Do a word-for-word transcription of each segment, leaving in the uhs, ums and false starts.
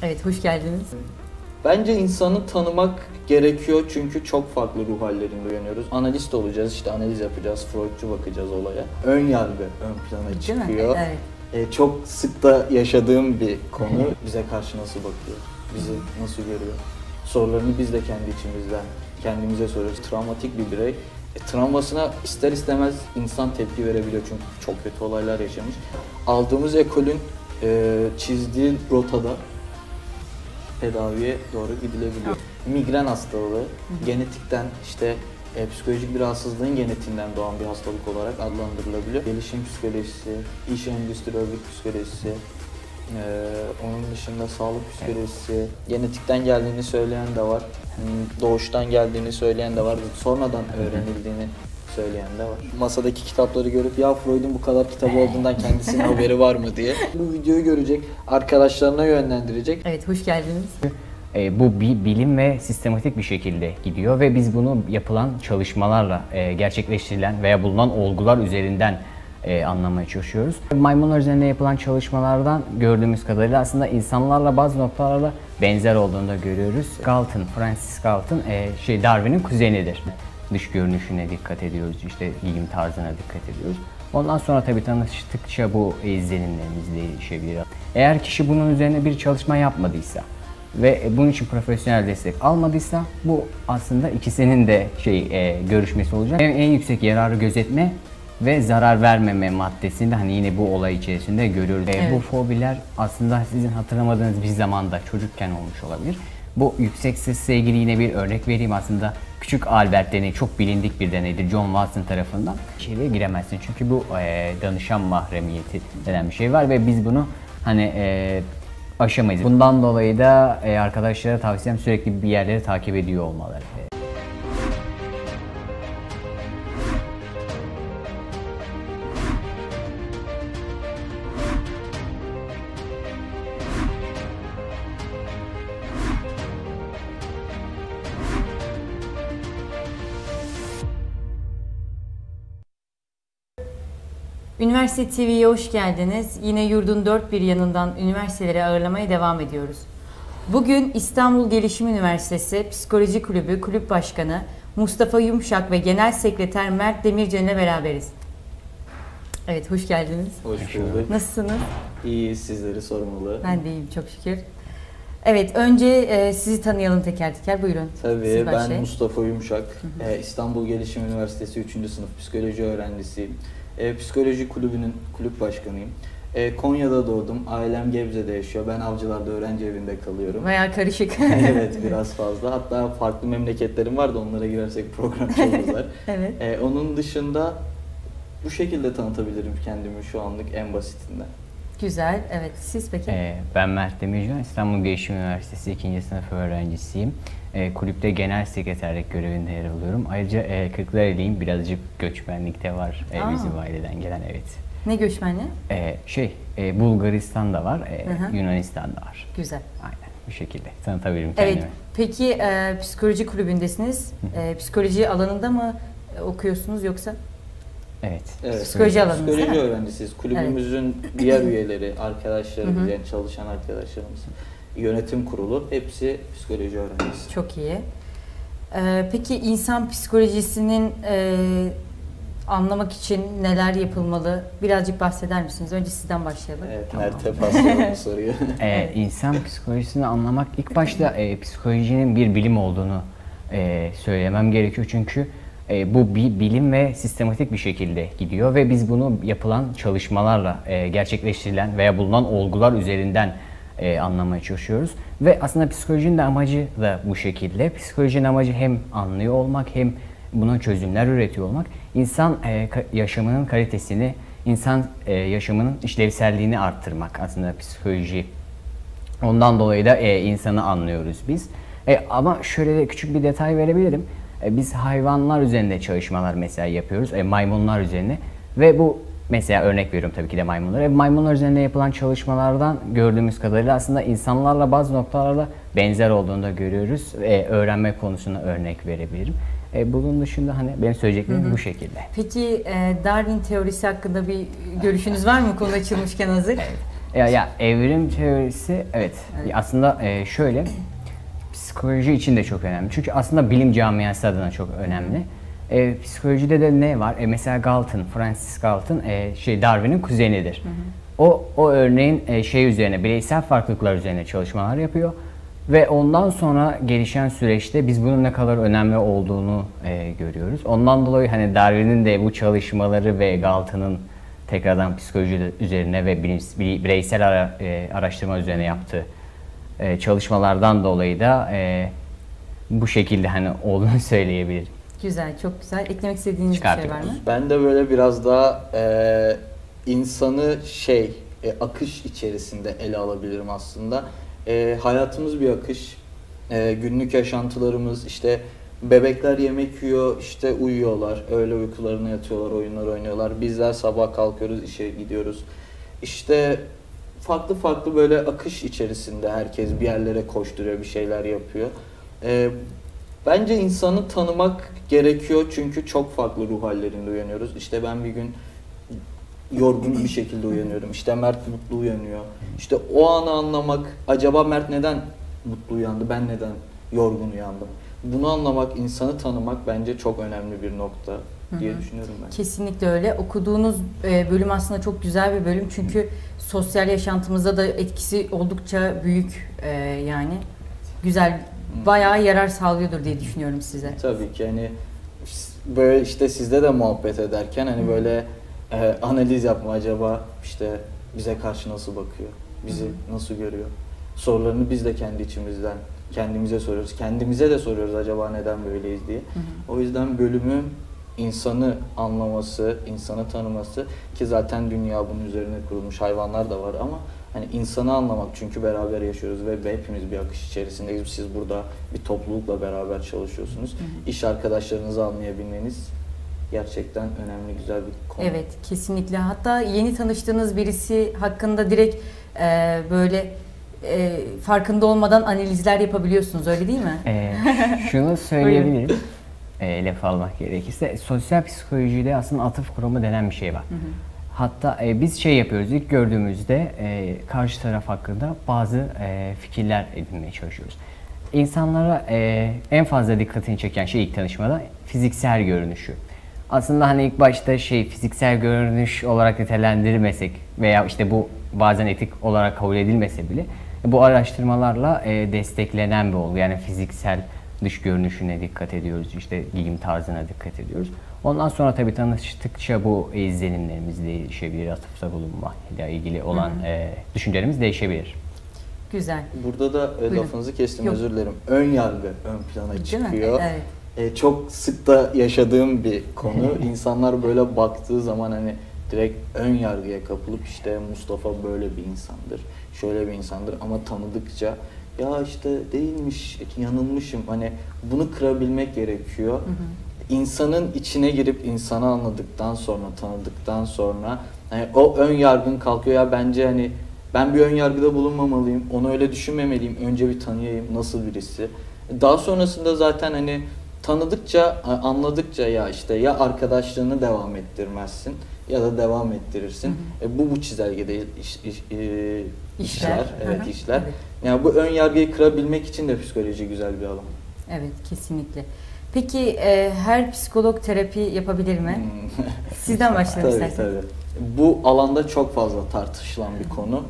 Evet, hoş geldiniz. Bence insanı tanımak gerekiyor çünkü çok farklı ruh hallerinde uyanıyoruz. Analist olacağız, işte analiz yapacağız, Freudcu bakacağız olaya. Ön yargı ön plana çıkıyor. Evet. Ee, çok sık da yaşadığım bir konu. Bize karşı nasıl bakıyor, bizi nasıl görüyor? Sorularını biz de kendi içimizden kendimize soruyoruz. Travmatik bir birey. E, travmasına ister istemez insan tepki verebiliyor çünkü çok kötü olaylar yaşamış. Aldığımız ekolün e, çizdiği rotada tedaviye doğru gidilebiliyor. Migren hastalığı, hı hı. genetikten işte e, psikolojik bir rahatsızlığın genetiğinden doğan bir hastalık olarak adlandırılabiliyor. Gelişim psikolojisi, iş endüstri örgüt psikolojisi, e, onun dışında sağlık psikolojisi, evet. genetikten geldiğini söyleyen de var, doğuştan geldiğini söyleyen de var, sonradan öğrenildiğini söyleyen de var. Masadaki kitapları görüp ya Freud'un bu kadar kitabı olduğundan kendisinin haberi var mı diye bu videoyu görecek, arkadaşlarına yönlendirecek. Evet, hoş geldiniz. E, bu bir bilim ve sistematik bir şekilde gidiyor ve biz bunu yapılan çalışmalarla e, gerçekleştirilen veya bulunan olgular üzerinden e, anlamaya çalışıyoruz. Maymunlar üzerinde yapılan çalışmalardan gördüğümüz kadarıyla aslında insanlarla bazı noktalarla benzer olduğunu da görüyoruz. Galton, Francis Galton e, şey Darwin'in kuzenidir. Dış görünüşüne dikkat ediyoruz, işte giyim tarzına dikkat ediyoruz. Ondan sonra tabii tanıştıkça bu izlenimlerimiz değişebilir. Eğer kişi bunun üzerine bir çalışma yapmadıysa ve bunun için profesyonel destek almadıysa bu aslında ikisinin de şey e, görüşmesi olacak. En, en yüksek yararı gözetme ve zarar vermeme maddesinde hani yine bu olay içerisinde görüyoruz. Evet. E, bu fobiler aslında sizin hatırlamadığınız bir zamanda çocukken olmuş olabilir. Bu yüksek sesle ilgili yine bir örnek vereyim aslında. Küçük Albert deneyi çok bilindik bir deneydir John Watson tarafından. İçeriye giremezsin çünkü bu e, danışan mahremiyeti denen bir şey var ve biz bunu hani e, aşamayız. Bundan dolayı da e, arkadaşlara tavsiyem sürekli bir yerleri takip ediyor olmaları. Üniversite T V'ye hoş geldiniz. Yine yurdun dört bir yanından üniversiteleri ağırlamaya devam ediyoruz. Bugün İstanbul Gelişim Üniversitesi Psikoloji Kulübü Kulüp Başkanı Mustafa Yumuşak ve Genel Sekreter Mert Demircan ile beraberiz. Evet, hoş geldiniz. Hoş bulduk. Nasılsınız? İyi, sizleri sormalı. Ben de iyiyim, çok şükür. Evet, önce e, sizi tanıyalım teker teker, buyurun. Tabii, ben Mustafa Yumuşak, hı hı. E, İstanbul Gelişim Üniversitesi üçüncü sınıf psikoloji öğrencisiyim. E, psikoloji kulübünün kulüp başkanıyım. E, Konya'da doğdum, ailem Gebze'de yaşıyor, ben Avcılar'da öğrenci evinde kalıyorum. Bayağı karışık. Evet, biraz fazla. Hatta farklı memleketlerim var da onlara girersek program çok uzar. Evet. E, onun dışında bu şekilde tanıtabilirim kendimi şu anlık en basitinden. Güzel, evet. Siz peki? Ee, ben Mert Demircan, İstanbul Gelişim Üniversitesi ikinci sınıf öğrencisiyim. Ee, kulüpte genel sekreterlik görevinde yer alıyorum. Ayrıca e, Kırklareli'yim, birazcık göçmenlik de var e, bizim aileden gelen, evet. Ne göçmenliği? Ee, şey, e, Bulgaristan'da var, e, Yunanistan'da var. Güzel. Aynen, bu şekilde tanıtabilirim kendimi. Evet, peki e, psikoloji kulübündesiniz. E, psikoloji alanında mı okuyorsunuz yoksa? Evet. Evet. Psikoloji alanınız değil mi? Psikoloji öğrencisiyiz. Kulübümüzün evet. diğer üyeleri, arkadaşlarımız, yani çalışan arkadaşlarımız, yönetim kurulu hepsi psikoloji öğrencisi. Çok iyi. Ee, peki insan psikolojisinin e, anlamak için neler yapılmalı? Birazcık bahseder misiniz? Önce sizden başlayalım. Evet, tamam. Mert'e paslayalım soruyu. Ee, insan psikolojisini anlamak, ilk başta e, psikolojinin bir bilim olduğunu e, söylemem gerekiyor çünkü E, bu bir bilim ve sistematik bir şekilde gidiyor ve biz bunu yapılan çalışmalarla e, gerçekleştirilen veya bulunan olgular üzerinden e, anlamaya çalışıyoruz. Ve aslında psikolojinin de amacı da bu şekilde. Psikolojinin amacı hem anlıyor olmak hem buna çözümler üretiyor olmak. İnsan e, yaşamının kalitesini, insan e, yaşamının işlevselliğini arttırmak aslında psikoloji. Ondan dolayı da e, insanı anlıyoruz biz. E, ama şöyle de küçük bir detay verebilirim. Biz hayvanlar üzerinde çalışmalar mesela yapıyoruz, e, maymunlar üzerine ve bu mesela örnek veriyorum tabii ki de maymunlara. Maymunlar üzerinde yapılan çalışmalardan gördüğümüz kadarıyla aslında insanlarla bazı noktalarla benzer olduğunu da görüyoruz. E, öğrenme konusuna örnek verebilirim. E, bunun dışında hani benim söyleyeceklerim hı hı. bu şekilde. Peki e, Darwin teorisi hakkında bir görüşünüz var mı? Konu açılmışken hazır. Evet. Ya, ya evrim teorisi evet, Evet. aslında e, şöyle psikoloji için de çok önemli. Çünkü aslında bilim camiası adına çok önemli. E, psikolojide de ne var? E, mesela Galton, Francis Galton e, şey Darwin'in kuzenidir. O o örneğin e, şey üzerine, bireysel farklılıklar üzerine çalışmalar yapıyor ve ondan sonra gelişen süreçte biz bunun ne kadar önemli olduğunu e, görüyoruz. Ondan dolayı hani Darwin'in de bu çalışmaları ve Galton'ın tekrardan psikoloji üzerine ve bilim, bireysel ara, e, araştırma üzerine yaptığı e, çalışmalardan dolayı da e, bu şekilde hani olduğunu söyleyebilirim. Güzel, çok güzel. Eklemek istediğiniz bir şey var mı? Ben de böyle biraz daha e, insanı şey e, akış içerisinde ele alabilirim aslında. E, hayatımız bir akış. E, günlük yaşantılarımız işte bebekler yemek yiyor, işte uyuyorlar, öğle uykularına yatıyorlar, oyunlar oynuyorlar. Bizler sabah kalkıyoruz, işe gidiyoruz. İşte farklı farklı böyle akış içerisinde herkes bir yerlere koşturuyor, bir şeyler yapıyor. E, bence insanı tanımak gerekiyor çünkü çok farklı ruh hallerinde uyanıyoruz. İşte ben bir gün yorgun bir şekilde uyanıyorum. İşte Mert mutlu uyanıyor. İşte o anı anlamak, acaba Mert neden mutlu uyandı, ben neden yorgun uyandım? Bunu anlamak, insanı tanımak bence çok önemli bir nokta diye düşünüyorum ben. Kesinlikle öyle. Okuduğunuz e, bölüm aslında çok güzel bir bölüm çünkü sosyal yaşantımızda da etkisi oldukça büyük e, yani. Güzel, bayağı yarar sağlıyordur diye düşünüyorum size. Tabii ki hani böyle işte sizde de muhabbet ederken hani böyle e, analiz yapma, acaba işte bize karşı nasıl bakıyor, bizi nasıl görüyor, sorularını biz de kendi içimizden kendimize soruyoruz, kendimize de soruyoruz acaba neden böyleyiz diye. Hı hı. O yüzden bölümün insanı anlaması, insanı tanıması ki zaten dünya bunun üzerine kurulmuş, hayvanlar da var ama hani insanı anlamak çünkü beraber yaşıyoruz ve hepimiz bir akış içerisindeyiz. Siz burada bir toplulukla beraber çalışıyorsunuz. Hı hı. İş arkadaşlarınızı anlayabilmeniz gerçekten önemli, güzel bir konu. Evet, kesinlikle. Hatta yeni tanıştığınız birisi hakkında direkt e, böyle e, farkında olmadan analizler yapabiliyorsunuz, öyle değil mi? E, şunu söyleyebilirim. E, laf almak gerekirse sosyal psikolojide aslında atıf kuramı denen bir şey var. Hı hı. Hatta e, biz şey yapıyoruz, ilk gördüğümüzde e, karşı taraf hakkında bazı e, fikirler edinmeye çalışıyoruz. İnsanlara e, en fazla dikkatini çeken şey ilk tanışmada fiziksel görünüşü. Aslında hani ilk başta şey fiziksel görünüş olarak nitelendirmesek veya işte bu bazen etik olarak kabul edilmese bile bu araştırmalarla e, desteklenen bir olgu. Yani fiziksel dış görünüşüne dikkat ediyoruz, işte giyim tarzına dikkat ediyoruz. Ondan sonra tabii tanıştıkça bu izlenimlerimiz değişebilir, atıfta bulunma ile ilgili olan e, düşüncelerimiz değişebilir. Güzel. Burada da e, lafınızı kestim, Yok. özür dilerim. Ön yargı ön plana Değil çıkıyor. mi? Evet. E, çok sık da yaşadığım bir konu. İnsanlar böyle baktığı zaman hani direkt ön yargıya kapılıp işte Mustafa böyle bir insandır, şöyle bir insandır ama tanıdıkça ya işte değilmiş, yanılmışım. Hani bunu kırabilmek gerekiyor. Hı hı. İnsanın içine girip insanı anladıktan sonra, tanıdıktan sonra hani o ön yargın kalkıyor. Ya bence hani ben bir ön yargıda bulunmamalıyım, onu öyle düşünmemeliyim. Önce bir tanıyayım, nasıl birisi. Daha sonrasında zaten hani tanıdıkça, anladıkça ya işte ya arkadaşlığını devam ettirmezsin ya da devam ettirirsin. Hı hı. E, bu bu çizelgede iş, iş, e, işler, işler, evet hı hı. işler. Evet. Yani bu ön yargıyı kırabilmek için de psikoloji güzel bir alan. Evet, kesinlikle. Peki e, her psikolog terapi yapabilir mi? Sizden başlayalım isterseniz. Tabii tabii. Bu alanda çok fazla tartışılan bir konu.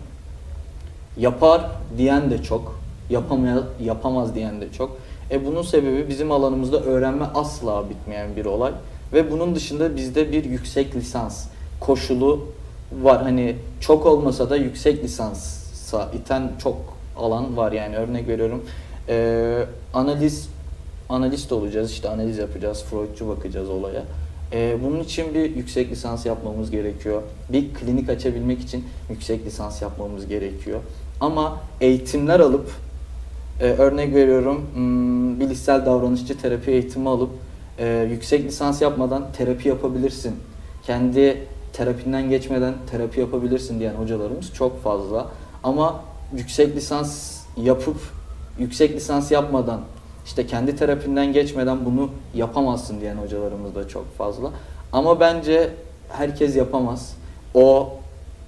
Yapar diyen de çok, yapamaz, yapamaz diyen de çok. E bunun sebebi bizim alanımızda öğrenme asla bitmeyen bir olay. Ve bunun dışında bizde bir yüksek lisans koşulu var. Hani çok olmasa da yüksek lisansa iten çok alan var. Yani örnek veriyorum e, analiz analist olacağız, işte analiz yapacağız, Freudcu bakacağız olaya. E, bunun için bir yüksek lisans yapmamız gerekiyor. Bir klinik açabilmek için yüksek lisans yapmamız gerekiyor. Ama eğitimler alıp e, örnek veriyorum hmm, bilişsel davranışçı terapi eğitimi alıp e, yüksek lisans yapmadan terapi yapabilirsin. Kendi terapinden geçmeden terapi yapabilirsin diyen hocalarımız çok fazla. Ama yüksek lisans yapıp yüksek lisans yapmadan işte kendi terapinden geçmeden bunu yapamazsın diyen hocalarımız da çok fazla. Ama bence herkes yapamaz. O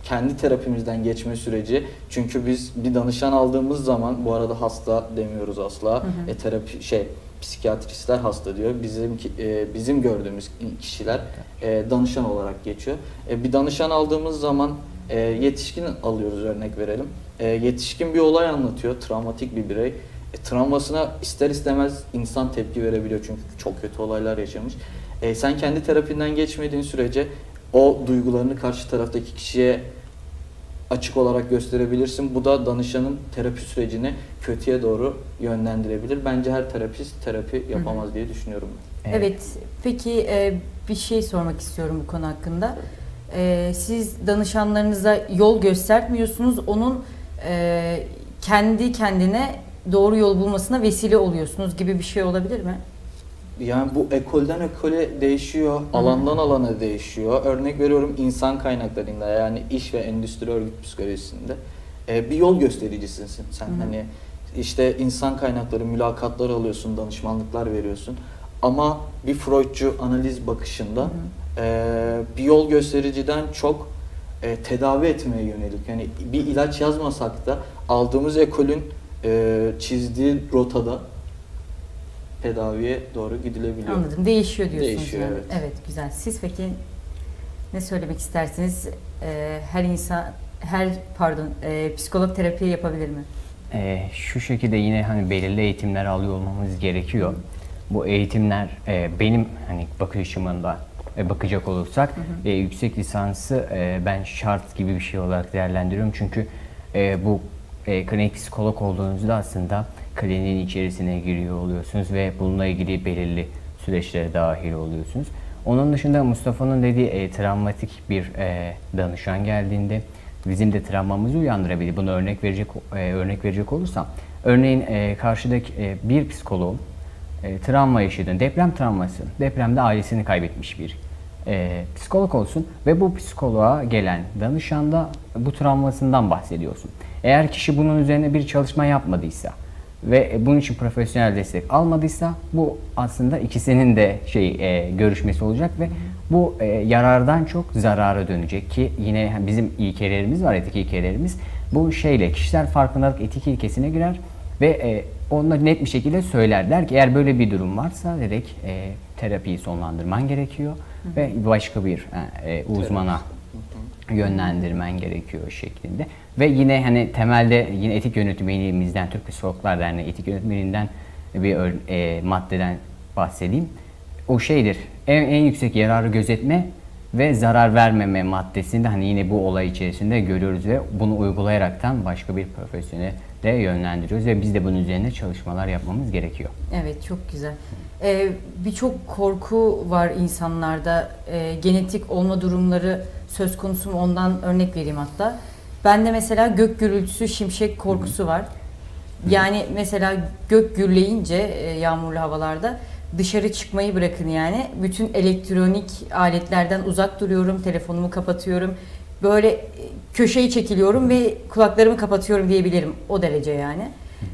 kendi terapimizden geçme süreci. Çünkü biz bir danışan aldığımız zaman, bu arada hasta demiyoruz asla. Hı hı. E, terapi şey psikiyatristler hasta diyor. Bizim e, bizim gördüğümüz kişiler e, danışan olarak geçiyor. E, bir danışan aldığımız zaman e, yetişkin alıyoruz, örnek verelim. E, yetişkin bir olay anlatıyor, travmatik bir birey. E, travmasına ister istemez insan tepki verebiliyor çünkü çok kötü olaylar yaşamış. E, sen kendi terapinden geçmediğin sürece o duygularını karşı taraftaki kişiye açık olarak gösterebilirsin. Bu da danışanın terapi sürecini kötüye doğru yönlendirebilir. Bence her terapist terapi yapamaz Hı-hı. diye düşünüyorum. Evet. evet. Peki e, bir şey sormak istiyorum bu konu hakkında. E, siz danışanlarınıza yol göstermiyorsunuz. Onun e, kendi kendine doğru yol bulmasına vesile oluyorsunuz gibi bir şey olabilir mi? Yani bu ekolden ekole değişiyor, Hı-hı. alandan alana değişiyor. Örnek veriyorum, insan kaynaklarında, yani iş ve endüstri örgüt psikolojisinde e, bir yol göstericisin sen. Hı-hı. Hani işte insan kaynakları, mülakatlar alıyorsun, danışmanlıklar veriyorsun. Ama bir Freudcu analiz bakışında e, bir yol göstericiden çok e, tedavi etmeye yönelik. Yani bir ilaç yazmasak da aldığımız ekolün e, çizdiği rotada tedaviye doğru gidilebiliyor. Anladım. Değişiyor diyorsunuz. Değişiyor, yani. evet. Evet, güzel. Siz peki ne söylemek istersiniz? Ee, her insan, her pardon, e, psikolog terapi yapabilir mi? E, şu şekilde yine hani belirli eğitimler alıyor olmamız gerekiyor. Hı. Bu eğitimler e, benim hani bakış açımında e, bakacak olursak hı hı. E, yüksek lisansı e, ben şart gibi bir şey olarak değerlendiriyorum. Çünkü e, bu e, klinik psikolog olduğunuzda aslında kliniğin içerisine giriyor oluyorsunuz ve bununla ilgili belirli süreçlere dahil oluyorsunuz. Onun dışında Mustafa'nın dediği e, travmatik bir e, danışan geldiğinde bizim de travmamızı uyandırabilir. Bunu örnek verecek e, örnek verecek olursam, örneğin e, karşıdaki e, bir psikoloğun e, travma yaşadığını, deprem travması, depremde ailesini kaybetmiş bir e, psikolog olsun ve bu psikoloğa gelen danışanda bu travmasından bahsediyorsun. Eğer kişi bunun üzerine bir çalışma yapmadıysa ve bunun için profesyonel destek almadıysa, bu aslında ikisinin de şey e, görüşmesi olacak ve bu e, yarardan çok zarara dönecek ki yine bizim ilkelerimiz var, etik ilkelerimiz. Bu şeyle kişiler farkındalık etik ilkesine girer ve e, onlar net bir şekilde söylerler ki eğer böyle bir durum varsa direkt e, terapiyi sonlandırman gerekiyor hı hı. ve başka bir e, uzmana yönlendirmen gerekiyor şeklinde. Ve yine hani temelde yine etik yönetmeliğimizden, Türk Psikologlar Derneği etik yönetmeliğinden bir e, maddeden bahsedeyim. O şeydir, en, en yüksek yararı gözetme ve zarar vermeme maddesinde hani yine bu olay içerisinde görüyoruz ve bunu uygulayaraktan başka bir profesyonele de yönlendiriyoruz ve biz de bunun üzerine çalışmalar yapmamız gerekiyor. Evet, çok güzel. Ee, Birçok korku var insanlarda, ee, genetik olma durumları söz konusu mu, ondan örnek vereyim hatta. Bende mesela gök gürültüsü, şimşek korkusu var. Yani mesela gök gürleyince e, yağmurlu havalarda dışarı çıkmayı bırakın yani. Bütün elektronik aletlerden uzak duruyorum, telefonumu kapatıyorum. Böyle e, köşeyi çekiliyorum ve kulaklarımı kapatıyorum diyebilirim. O derece yani.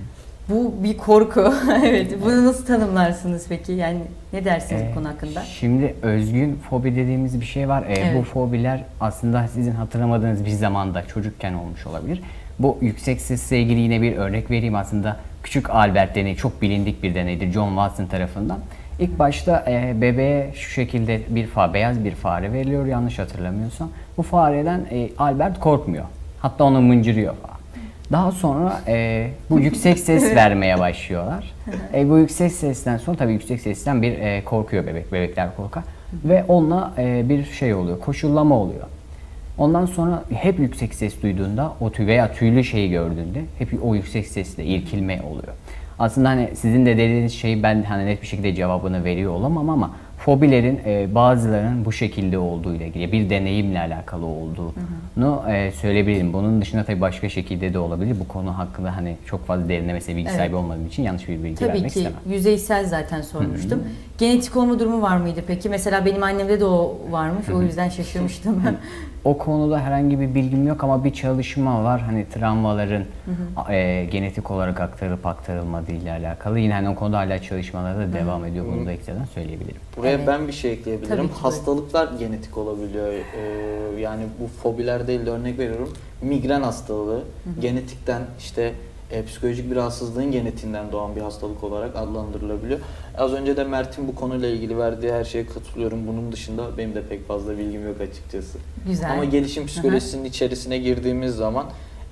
Bu bir korku. Evet. Bunu nasıl tanımlarsınız peki? Yani ne dersiniz ee, bu konu hakkında? Şimdi özgün fobi dediğimiz bir şey var. Ee, evet. Bu fobiler aslında sizin hatırlamadığınız bir zamanda çocukken olmuş olabilir. Bu yüksek sesle ilgili yine bir örnek vereyim. Aslında küçük Albert deneyi çok bilindik bir deneydir John Watson tarafından. İlk başta e, bebeğe şu şekilde bir fa beyaz bir fare veriliyor yanlış hatırlamıyorsam. Bu fareden e, Albert korkmuyor. Hatta onu mıncırıyor falan. Daha sonra e, bu yüksek ses vermeye başlıyorlar. E, bu yüksek sesten sonra tabii yüksek sesten bir e, korkuyor bebek. Bebekler korkar. Ve onunla e, bir şey oluyor. Koşullama oluyor. Ondan sonra hep yüksek ses duyduğunda o tüy veya tüylü şeyi gördüğünde hep o yüksek sesle irkilme oluyor. Aslında hani sizin de dediğiniz şeyi ben hani net bir şekilde cevabını veriyor olamam ama fobilerin e, bazılarının bu şekilde olduğu ile ilgili bir deneyimle alakalı olduğunu e, söyleyebilirim. Bunun dışında tabii başka şekilde de olabilir. Bu konu hakkında hani çok fazla derinlemesine bilgi evet. sahibi olmadığım için yanlış bir bilgi tabii vermek ki, istemem. Tabii ki yüzeysel zaten sormuştum. Hı-hı. Genetik olma durumu var mıydı peki? Mesela benim annemde de o varmış. O yüzden şaşırmıştım. o konuda herhangi bir bilgim yok ama bir çalışma var. Hani travmaların hı hı. E, genetik olarak aktarılıp aktarılmadığı ile alakalı. Yine hani o konuda hala çalışmalar da devam ediyor. Bunu da ekstradan söyleyebilirim. Buraya evet. ben bir şey ekleyebilirim. Hastalıklar genetik olabiliyor. Ee, yani bu fobiler değil de örnek veriyorum. Migren hastalığı hı hı. genetikten işte E, psikolojik bir rahatsızlığın genetiğinden doğan bir hastalık olarak adlandırılabiliyor. Az önce de Mert'in bu konuyla ilgili verdiği her şeye katılıyorum. Bunun dışında benim de pek fazla bilgim yok açıkçası. Güzel. Ama gelişim psikolojisinin Hı-hı. içerisine girdiğimiz zaman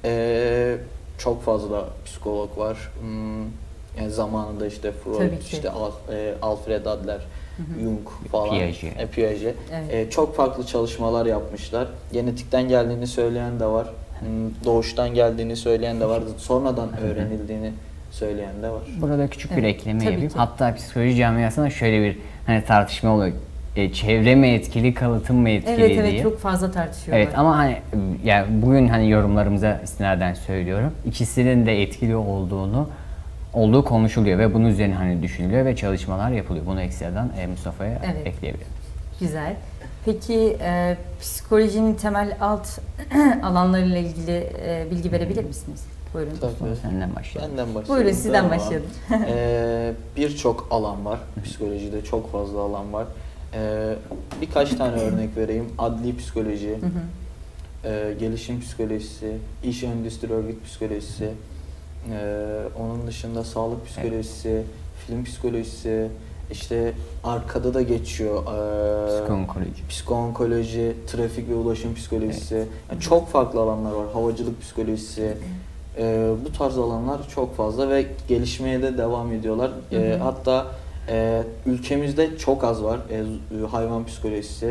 e, çok fazla psikolog var. Hmm, yani zamanında işte Freud, işte Al, e, Alfred Adler, Hı-hı. Jung falan, Piaget. E, Piaget. Evet. E, çok farklı çalışmalar yapmışlar. Genetikten geldiğini söyleyen de var. Doğuştan geldiğini söyleyen de var, sonradan öğrenildiğini söyleyen de var. Burada küçük bir evet, ekleme yapayım. Hatta psikoloji camiasında şöyle bir hani tartışma oluyor. E, çevre mi etkili, kalıtım mı etkili evet, diye. Evet, evet çok fazla tartışıyorlar. Evet ama hani yani bugün hani yorumlarımıza istinaden söylüyorum. İkisinin de etkili olduğunu olduğu konuşuluyor ve bunun üzerine hani düşünülüyor ve çalışmalar yapılıyor. Bunu ekstradan e, Mustafa'ya evet. ekleyebilirim. Güzel. Peki e, psikolojinin temel alt alanlarıyla ilgili e, bilgi verebilir misiniz? Buyurun. Tabii. Senden başlayalım. Benden başlayalım. Buyurun sizden tamam. başlayalım. ee, Birçok alan var. Psikolojide çok fazla alan var. Ee, birkaç tane örnek vereyim. Adli psikoloji, hı hı. E, gelişim psikolojisi, iş endüstri örgüt psikolojisi, e, onun dışında sağlık psikolojisi, evet. film psikolojisi, İşte arkada da geçiyor e, psikoonkoloji, psikoonkoloji, trafik ve ulaşım psikolojisi. Evet. Yani çok farklı alanlar var. Havacılık psikolojisi. E, bu tarz alanlar çok fazla ve gelişmeye de devam ediyorlar. E, hatta e, ülkemizde çok az var. E, hayvan psikolojisi.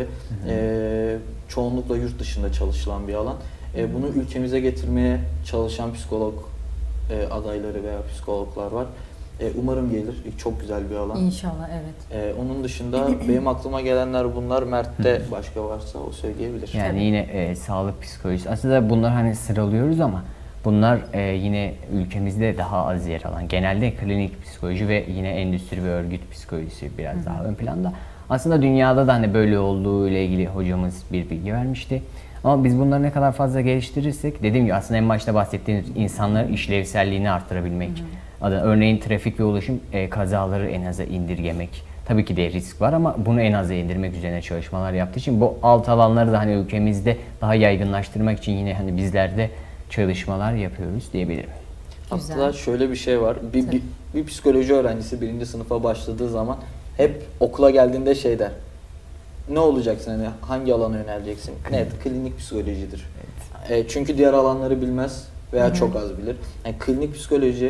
E, çoğunlukla yurt dışında çalışılan bir alan. E, bunu ülkemize getirmeye çalışan psikolog e, adayları veya psikologlar var. E, umarım gelir. Çok güzel bir alan. İnşallah, evet. E, onun dışında benim aklıma gelenler bunlar. Mert'te başka varsa o söyleyebilir. Yani Tabii. yine e, sağlık psikolojisi. Aslında bunlar hani sıralıyoruz ama bunlar e, yine ülkemizde daha az yer alan. Genelde klinik psikoloji ve yine endüstri ve örgüt psikolojisi biraz Hı-hı. daha ön planda. Aslında dünyada da hani böyle olduğu ile ilgili hocamız bir bilgi vermişti. Ama biz bunları ne kadar fazla geliştirirsek, dediğim gibi aslında en başta bahsettiğimiz insanların işlevselliğini artırabilmek. Hı-hı. Örneğin trafik ve ulaşım e, kazaları en aza indirgemek. Tabii ki de risk var ama bunu en aza indirmek üzerine çalışmalar yaptığı için bu alt alanları da hani ülkemizde daha yaygınlaştırmak için yine hani bizler de çalışmalar yapıyoruz diyebilirim. Hatta şöyle bir şey var. Bir, bir, bir psikoloji öğrencisi birinci sınıfa başladığı zaman hep okula geldiğinde şey der. Ne olacaksın, hani hangi alana yöneleceksin? Net klinik psikolojidir. Evet. E, çünkü diğer alanları bilmez veya Hı-hı. çok az bilir. Yani klinik psikoloji,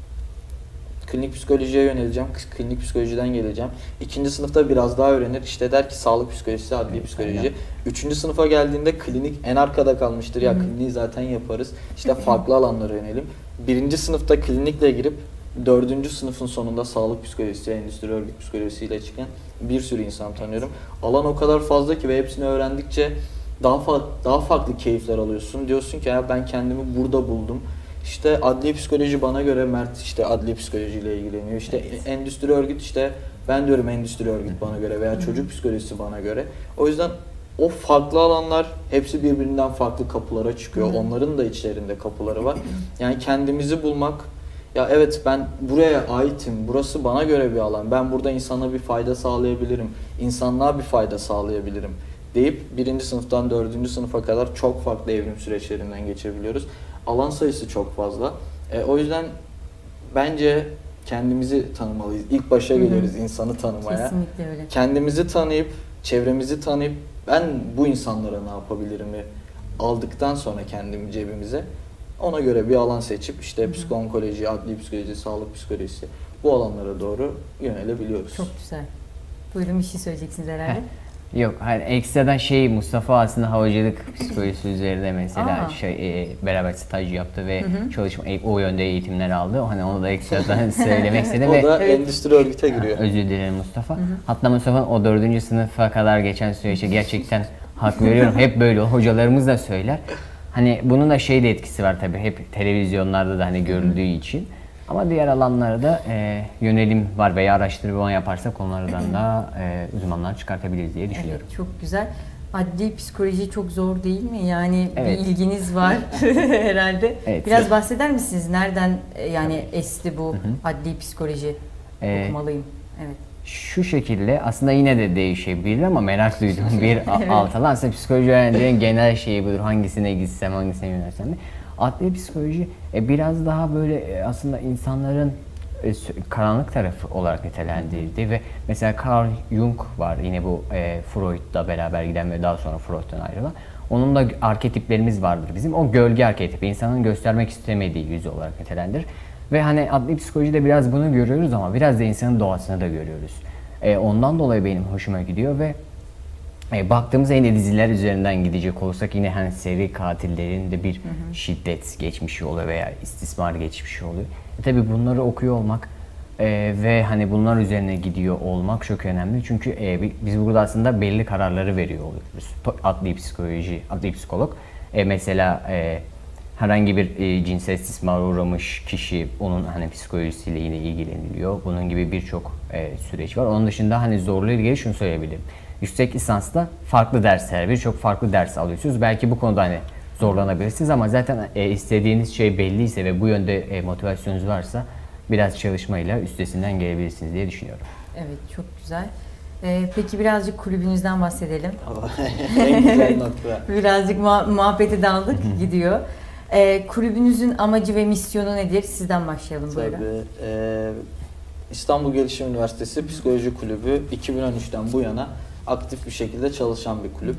klinik psikolojiye yöneleceğim, klinik psikolojiden geleceğim. İkinci sınıfta biraz daha öğrenir. İşte der ki sağlık psikolojisi, adli evet, psikoloji. Aynen. Üçüncü sınıfa geldiğinde klinik en arkada kalmıştır. Ya Hı-hı. kliniği zaten yaparız. İşte farklı alanlara yönelim. Birinci sınıfta klinikle girip dördüncü sınıfın sonunda sağlık psikolojisi, endüstri örgüt psikolojisiyle çıkan bir sürü insan tanıyorum. Alan o kadar fazla ki ve hepsini öğrendikçe daha fa- daha farklı keyifler alıyorsun. Diyorsun ki ya ben kendimi burada buldum. İşte adli psikoloji bana göre, Mert işte adli psikolojiyle ilgileniyor. İşte evet. endüstri örgüt, işte ben diyorum endüstri örgüt bana göre veya çocuk psikolojisi bana göre. O yüzden o farklı alanlar hepsi birbirinden farklı kapılara çıkıyor. Onların da içlerinde kapıları var. Yani kendimizi bulmak, ya evet ben buraya aitim, burası bana göre bir alan, ben burada insana bir fayda sağlayabilirim, insanlığa bir fayda sağlayabilirim deyip birinci sınıftan dördüncü sınıfa kadar çok farklı evrim süreçlerinden geçebiliyoruz. Alan sayısı çok fazla. E, o yüzden bence kendimizi tanımalıyız. İlk başa geliriz insanı tanımaya. Kesinlikle öyle. Kendimizi tanıyıp, çevremizi tanıyıp ben bu insanlara ne yapabilirim'i aldıktan sonra kendimi cebimize ona göre bir alan seçip işte Hı-hı. psikoonkoloji, adli psikoloji, sağlık psikolojisi bu alanlara doğru yönelebiliyoruz. Çok güzel. Buyurun, bir şey söyleyeceksiniz herhalde. Heh. Yok, hani ekstradan şey, Mustafa aslında havacılık psikolojisi üzerinde mesela şey e, beraber staj yaptı ve hı hı. çalışma e, o yönde eğitimler aldı. Hani onu da ekstradan söylemek istedim. O ve da evet. endüstri örgüte giriyor. Özür dilerim Mustafa. Hı hı. Hatta Mustafa'nın o dördüncü sınıfa kadar geçen süreçte gerçekten hak veriyorum. Hep böyle hocalarımız da söyler. Hani bunun da şey de etkisi var tabii, hep televizyonlarda da hani görüldüğü için. Ama diğer alanlara da e, yönelim var veya araştırma yaparsak onlardan da e, uzmanlar çıkartabiliriz diye düşünüyorum. Evet, çok güzel. Adli psikoloji çok zor değil mi? Yani Evet. bir ilginiz var herhalde. Evet. Biraz bahseder misiniz? Nereden e, yani esti bu adli psikoloji? Ee, Okumalıyım. Evet. Şu şekilde aslında yine de değişebilir ama merak duyduğum bir a- alt alan. Aslında psikoloji öğrencilerin genel şeyi budur. Hangisine gitsem, hangisine yönelsem de. Adli psikoloji e, biraz daha böyle e, aslında insanların e, sö- karanlık tarafı olarak nitelendirildi ve mesela Carl Jung var yine bu e, Freud'la beraber giden ve daha sonra Freud'dan ayrılan. Onun da arketiplerimiz vardır bizim. O gölge arketipi, insanın göstermek istemediği yüzü olarak nitelendirir. Ve hani adli psikolojide biraz bunu görüyoruz ama biraz da insanın doğasını da görüyoruz. E, ondan dolayı benim hoşuma gidiyor ve e, baktığımız yine diziler üzerinden gidecek olursak yine hani seri katillerin de bir hı hı. şiddet geçmişi oluyor veya istismar geçmişi oluyor. E, tabii bunları okuyor olmak e, ve hani bunlar üzerine gidiyor olmak çok önemli. Çünkü e, biz burada aslında belli kararları veriyor oluyoruz. Adli psikoloji, adli psikolog. E, mesela e, herhangi bir e, cinsel istismara uğramış kişi onun hani psikolojisiyle yine ilgileniliyor. Bunun gibi birçok e, süreç var. Onun dışında hani zorluğu ilgili şunu söyleyebilirim. Yüksek lisansta farklı dersler, birçok farklı ders alıyorsunuz. Belki bu konuda hani zorlanabilirsiniz ama zaten e, istediğiniz şey belliyse ve bu yönde e, motivasyonunuz varsa biraz çalışmayla üstesinden gelebilirsiniz diye düşünüyorum. Evet, çok güzel. Ee, peki birazcık kulübünüzden bahsedelim. En güzel nokta. Birazcık muha- muhabbete daldık, gidiyor. Ee, kulübünüzün amacı ve misyonu nedir? Sizden başlayalım böyle. Tabii. Ee, İstanbul Gelişim Üniversitesi Psikoloji Kulübü iki bin on üçten bu yana aktif bir şekilde çalışan bir kulüp.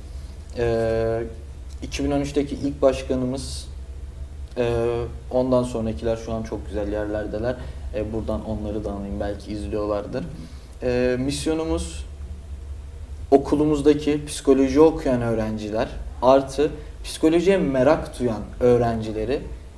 Ee, iki bin on üçteki ilk başkanımız, e, ondan sonrakiler şu an çok güzel yerlerdeler. E, buradan onları da anlayayım, belki izliyorlardır. E, misyonumuz okulumuzdaki psikoloji okuyan öğrenciler artı psikolojiye merak duyan öğrencileri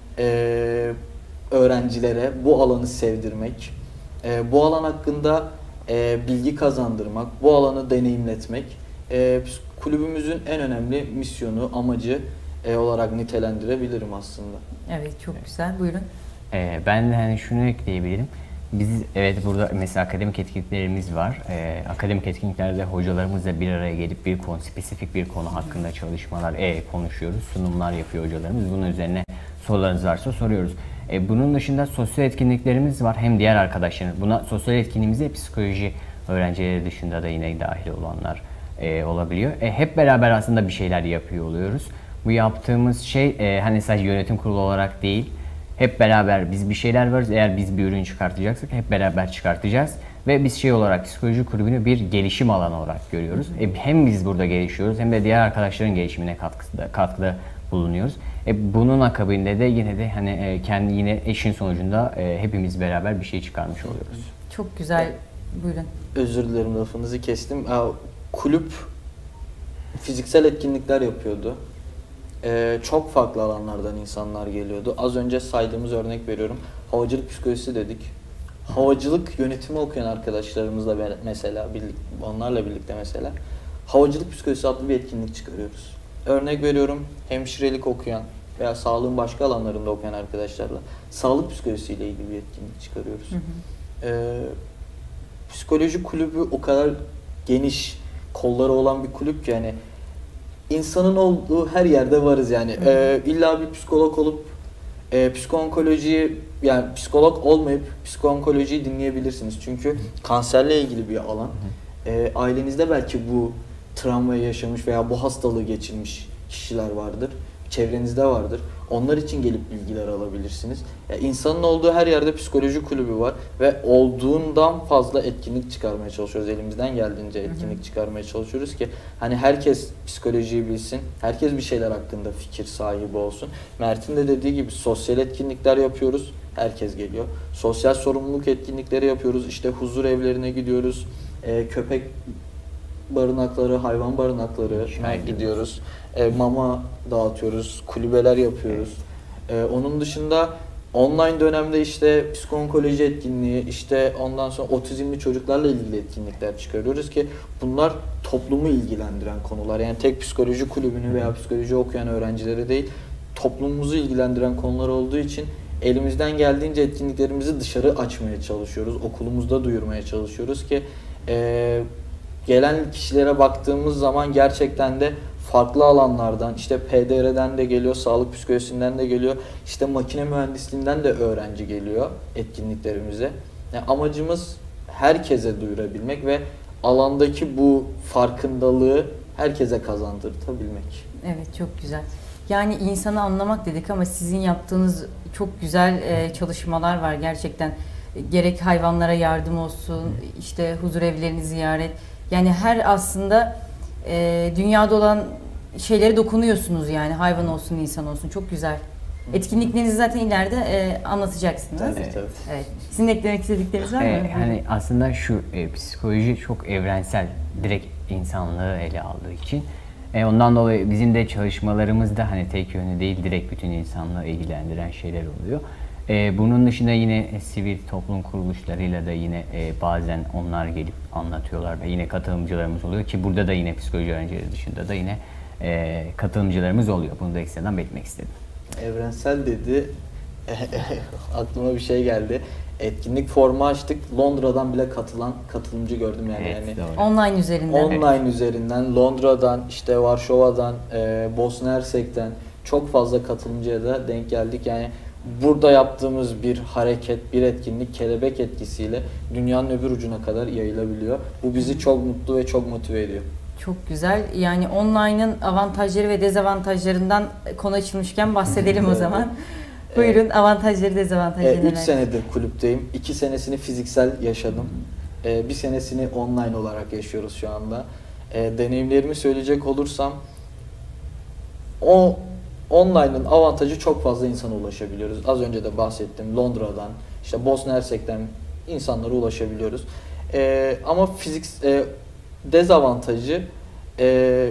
e, öğrencilere bu alanı sevdirmek, e, bu alan hakkında e, bilgi kazandırmak, bu alanı deneyimletmek e, kulübümüzün en önemli misyonu, amacı e, olarak nitelendirebilirim aslında. Evet, çok güzel. Buyurun. Ee, ben de hani şunu ekleyebilirim. Biz evet burada mesela akademik etkinliklerimiz var. Ee, akademik etkinliklerde hocalarımızla bir araya gelip bir konu, spesifik bir konu hakkında çalışmalar e, konuşuyoruz. Sunumlar yapıyor hocalarımız. Bunun üzerine sorularınız varsa soruyoruz. Ee, bunun dışında sosyal etkinliklerimiz var. Hem diğer arkadaşların, buna sosyal etkinliğimizde psikoloji öğrencileri dışında da yine dahil olanlar e, olabiliyor. E, hep beraber aslında bir şeyler yapıyor oluyoruz. Bu yaptığımız şey e, hani sadece yönetim kurulu olarak değil, hep beraber biz bir şeyler varız. Eğer biz bir ürün çıkartacaksak hep beraber çıkartacağız. Ve biz şey olarak psikoloji kulübünü bir gelişim alanı olarak görüyoruz. E, hem biz burada gelişiyoruz hem de diğer arkadaşların gelişimine katkıda, katkıda bulunuyoruz. E, bunun akabinde de yine de hani e, kendi yine işin sonucunda e, hepimiz beraber bir şey çıkarmış oluyoruz. Çok güzel. Buyurun. Özür dilerim, lafınızı kestim. Aa, kulüp fiziksel etkinlikler yapıyordu. Ee, çok farklı alanlardan insanlar geliyordu. Az önce saydığımız örnek veriyorum. Havacılık psikolojisi dedik. Havacılık yönetimi okuyan arkadaşlarımızla mesela, onlarla birlikte mesela havacılık psikolojisi adlı bir etkinlik çıkarıyoruz. Örnek veriyorum, hemşirelik okuyan veya sağlığın başka alanlarında okuyan arkadaşlarla sağlık psikolojisiyle ilgili bir etkinlik çıkarıyoruz. Hı hı. Ee, psikoloji kulübü o kadar geniş kolları olan bir kulüp ki yani insanın olduğu her yerde varız yani. Ee, illa bir psikolog olup e, psikonkolojiyi, yani psikolog olmayıp psikonkolojiyi dinleyebilirsiniz. Çünkü kanserle ilgili bir alan. Ee, ailenizde belki bu travmayı yaşamış veya bu hastalığı geçirmiş kişiler vardır. Çevrenizde vardır. Onlar için gelip bilgiler alabilirsiniz. Yani insanın olduğu her yerde psikoloji kulübü var ve olduğundan fazla etkinlik çıkarmaya çalışıyoruz. Elimizden geldiğince etkinlik çıkarmaya çalışıyoruz ki hani herkes psikolojiyi bilsin, herkes bir şeyler hakkında fikir sahibi olsun. Mert'in de dediği gibi sosyal etkinlikler yapıyoruz. Herkes geliyor. Sosyal sorumluluk etkinlikleri yapıyoruz. İşte huzur evlerine gidiyoruz. Ee, köpek barınakları, hayvan barınakları gidiyoruz. E, mama dağıtıyoruz, kulübeler yapıyoruz. E, onun dışında online dönemde işte psikonkoloji etkinliği, işte ondan sonra otizmli çocuklarla ilgili etkinlikler çıkarıyoruz ki bunlar toplumu ilgilendiren konular. Yani tek psikoloji kulübünü veya psikoloji okuyan öğrencileri değil, toplumumuzu ilgilendiren konular olduğu için elimizden geldiğince etkinliklerimizi dışarı açmaya çalışıyoruz. Okulumuzda duyurmaya çalışıyoruz ki e, gelen kişilere baktığımız zaman gerçekten de farklı alanlardan, işte P D R'den de geliyor, sağlık psikolojisinden de geliyor, işte makine mühendisliğinden de öğrenci geliyor etkinliklerimize. Yani amacımız herkese duyurabilmek ve alandaki bu farkındalığı herkese kazandırtabilmek. Evet, çok güzel. Yani insanı anlamak dedik ama sizin yaptığınız çok güzel e, çalışmalar var gerçekten. Gerek hayvanlara yardım olsun, işte huzur evlerini ziyaret. Yani her aslında e, dünyada olan şeylere dokunuyorsunuz yani. Hayvan olsun, insan olsun. Çok güzel. Etkinliklerinizi zaten ileride e, anlatacaksınız. Tabii, Evet. tabii. Evet. Sizin eklemek istedikleriniz var mı? Ee, hani aslında şu e, psikoloji çok evrensel, direkt insanlığı ele aldığı için. E, ondan dolayı bizim de çalışmalarımızda hani tek yönlü değil, direkt bütün insanlığı ilgilendiren şeyler oluyor. E, bunun dışında yine e, sivil toplum kuruluşlarıyla da yine e, bazen onlar gelip anlatıyorlar ve yine katılımcılarımız oluyor ki burada da yine psikoloji öğrencileri dışında da yine e, katılımcılarımız oluyor. Bunu da ekstradan belirtmek istedim. Evrensel dedi, aklıma bir şey geldi. Etkinlik formu açtık. Londra'dan bile katılan katılımcı gördüm yani. Evet, yani doğru. Online üzerinden. online evet. üzerinden Londra'dan, işte Varşova'dan, e, Bosna Hersek'ten çok fazla katılımcıya da denk geldik. Yani burada yaptığımız bir hareket, bir etkinlik kelebek etkisiyle dünyanın öbür ucuna kadar yayılabiliyor. Bu bizi çok mutlu ve çok motive ediyor. Çok güzel. Yani online'ın avantajları ve dezavantajlarından konu açılmışken bahsedelim o zaman. Buyurun, avantajları, dezavantajları üç neler? senedir kulüpteyim. iki senesini fiziksel yaşadım. E, bir senesini online olarak yaşıyoruz şu anda. E, deneyimlerimi söyleyecek olursam o online'ın avantajı, çok fazla insana ulaşabiliyoruz. Az önce de bahsettim. Londra'dan, işte Bosna Hersek'ten insanlara ulaşabiliyoruz. E, ama fizik e, dezavantajı e,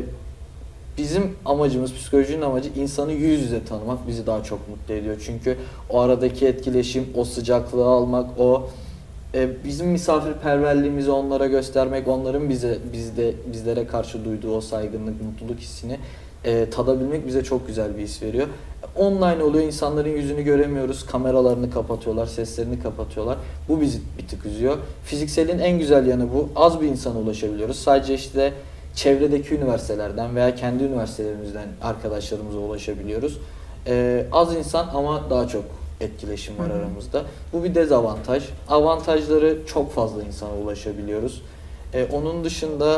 bizim amacımız, psikolojinin amacı insanı yüz yüze tanımak bizi daha çok mutlu ediyor. Çünkü o aradaki etkileşim, o sıcaklığı almak, o e, bizim misafirperverliğimizi onlara göstermek, onların bize bizde bizlere karşı duyduğu o saygınlık, mutluluk hissini e, tadabilmek bize çok güzel bir his veriyor. Online oluyor, insanların yüzünü göremiyoruz, kameralarını kapatıyorlar, seslerini kapatıyorlar. Bu bizi bir tık üzüyor. Fizikselin en güzel yanı bu. Az bir insana ulaşabiliyoruz. Sadece işte çevredeki üniversitelerden veya kendi üniversitelerimizden arkadaşlarımıza ulaşabiliyoruz. Ee, az insan ama daha çok etkileşim var aramızda. Bu bir dezavantaj. Avantajları, çok fazla insana ulaşabiliyoruz. Ee, onun dışında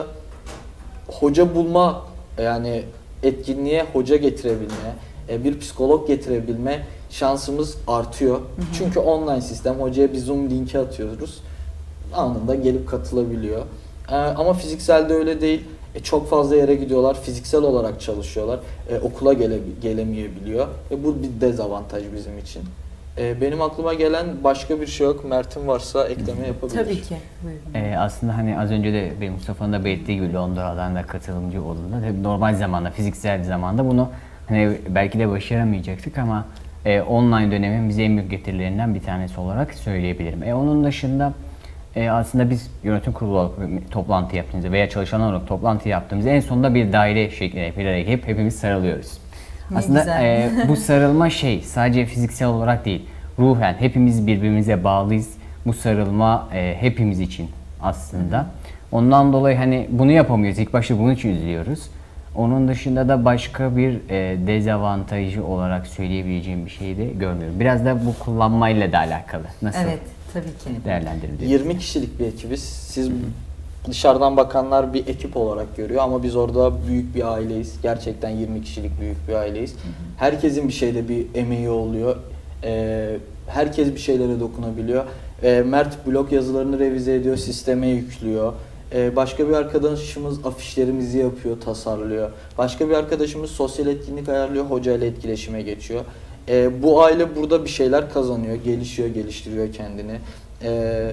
hoca bulma, yani etkinliğe hoca getirebilme, bir psikolog getirebilme şansımız artıyor. Hı hı. Çünkü online sistem, hocaya bir Zoom linki atıyoruz. Anında gelip katılabiliyor. Ee, ama fizikselde öyle değil. E, çok fazla yere gidiyorlar, fiziksel olarak çalışıyorlar. E, okula gele, gelemeyebiliyor. E, bu bir dezavantaj bizim için. E, benim aklıma gelen başka bir şey yok. Mert'in varsa ekleme yapabilir. Tabii ki. Buyurun. Ee, aslında hani az önce de benim Mustafa'nın da belirttiği gibi Londra'dan da katılımcı olduğunda tabii normal zamanda, fiziksel zamanda bunu hani belki de başaramayacaktık ama e, online dönemin bize en büyük getirilerinden bir tanesi olarak söyleyebilirim. E, onun dışında e, aslında biz yönetim kurulu olarak toplantı yaptığımızda veya çalışanlar olarak toplantı yaptığımızda en sonunda bir daire şeklinde bir araya gelip hepimiz sarılıyoruz. Ne aslında e, bu sarılma şey sadece fiziksel olarak değil, ruhen hepimiz birbirimize bağlıyız. Bu sarılma e, hepimiz için aslında. Ondan dolayı hani bunu yapamıyoruz. İlk başta bunun için üzülüyoruz. Onun dışında da başka bir e, dezavantajı olarak söyleyebileceğim bir şey de görmüyorum. Biraz da bu kullanmayla da alakalı. Nasıl evet, tabii ki. değerlendiriliyor? yirmi kişilik bir ekibiz. Siz dışarıdan bakanlar bir ekip olarak görüyor ama biz orada büyük bir aileyiz. Gerçekten yirmi kişilik büyük bir aileyiz. Herkesin bir şeyde bir emeği oluyor. Ee, herkes bir şeylere dokunabiliyor. Ee, Mert blog yazılarını revize ediyor, sisteme yüklüyor. Ee, başka bir arkadaşımız afişlerimizi yapıyor, tasarlıyor. Başka bir arkadaşımız sosyal etkinlik ayarlıyor, hocayla etkileşime geçiyor. Ee, bu aile burada bir şeyler kazanıyor, gelişiyor, geliştiriyor kendini. Ee,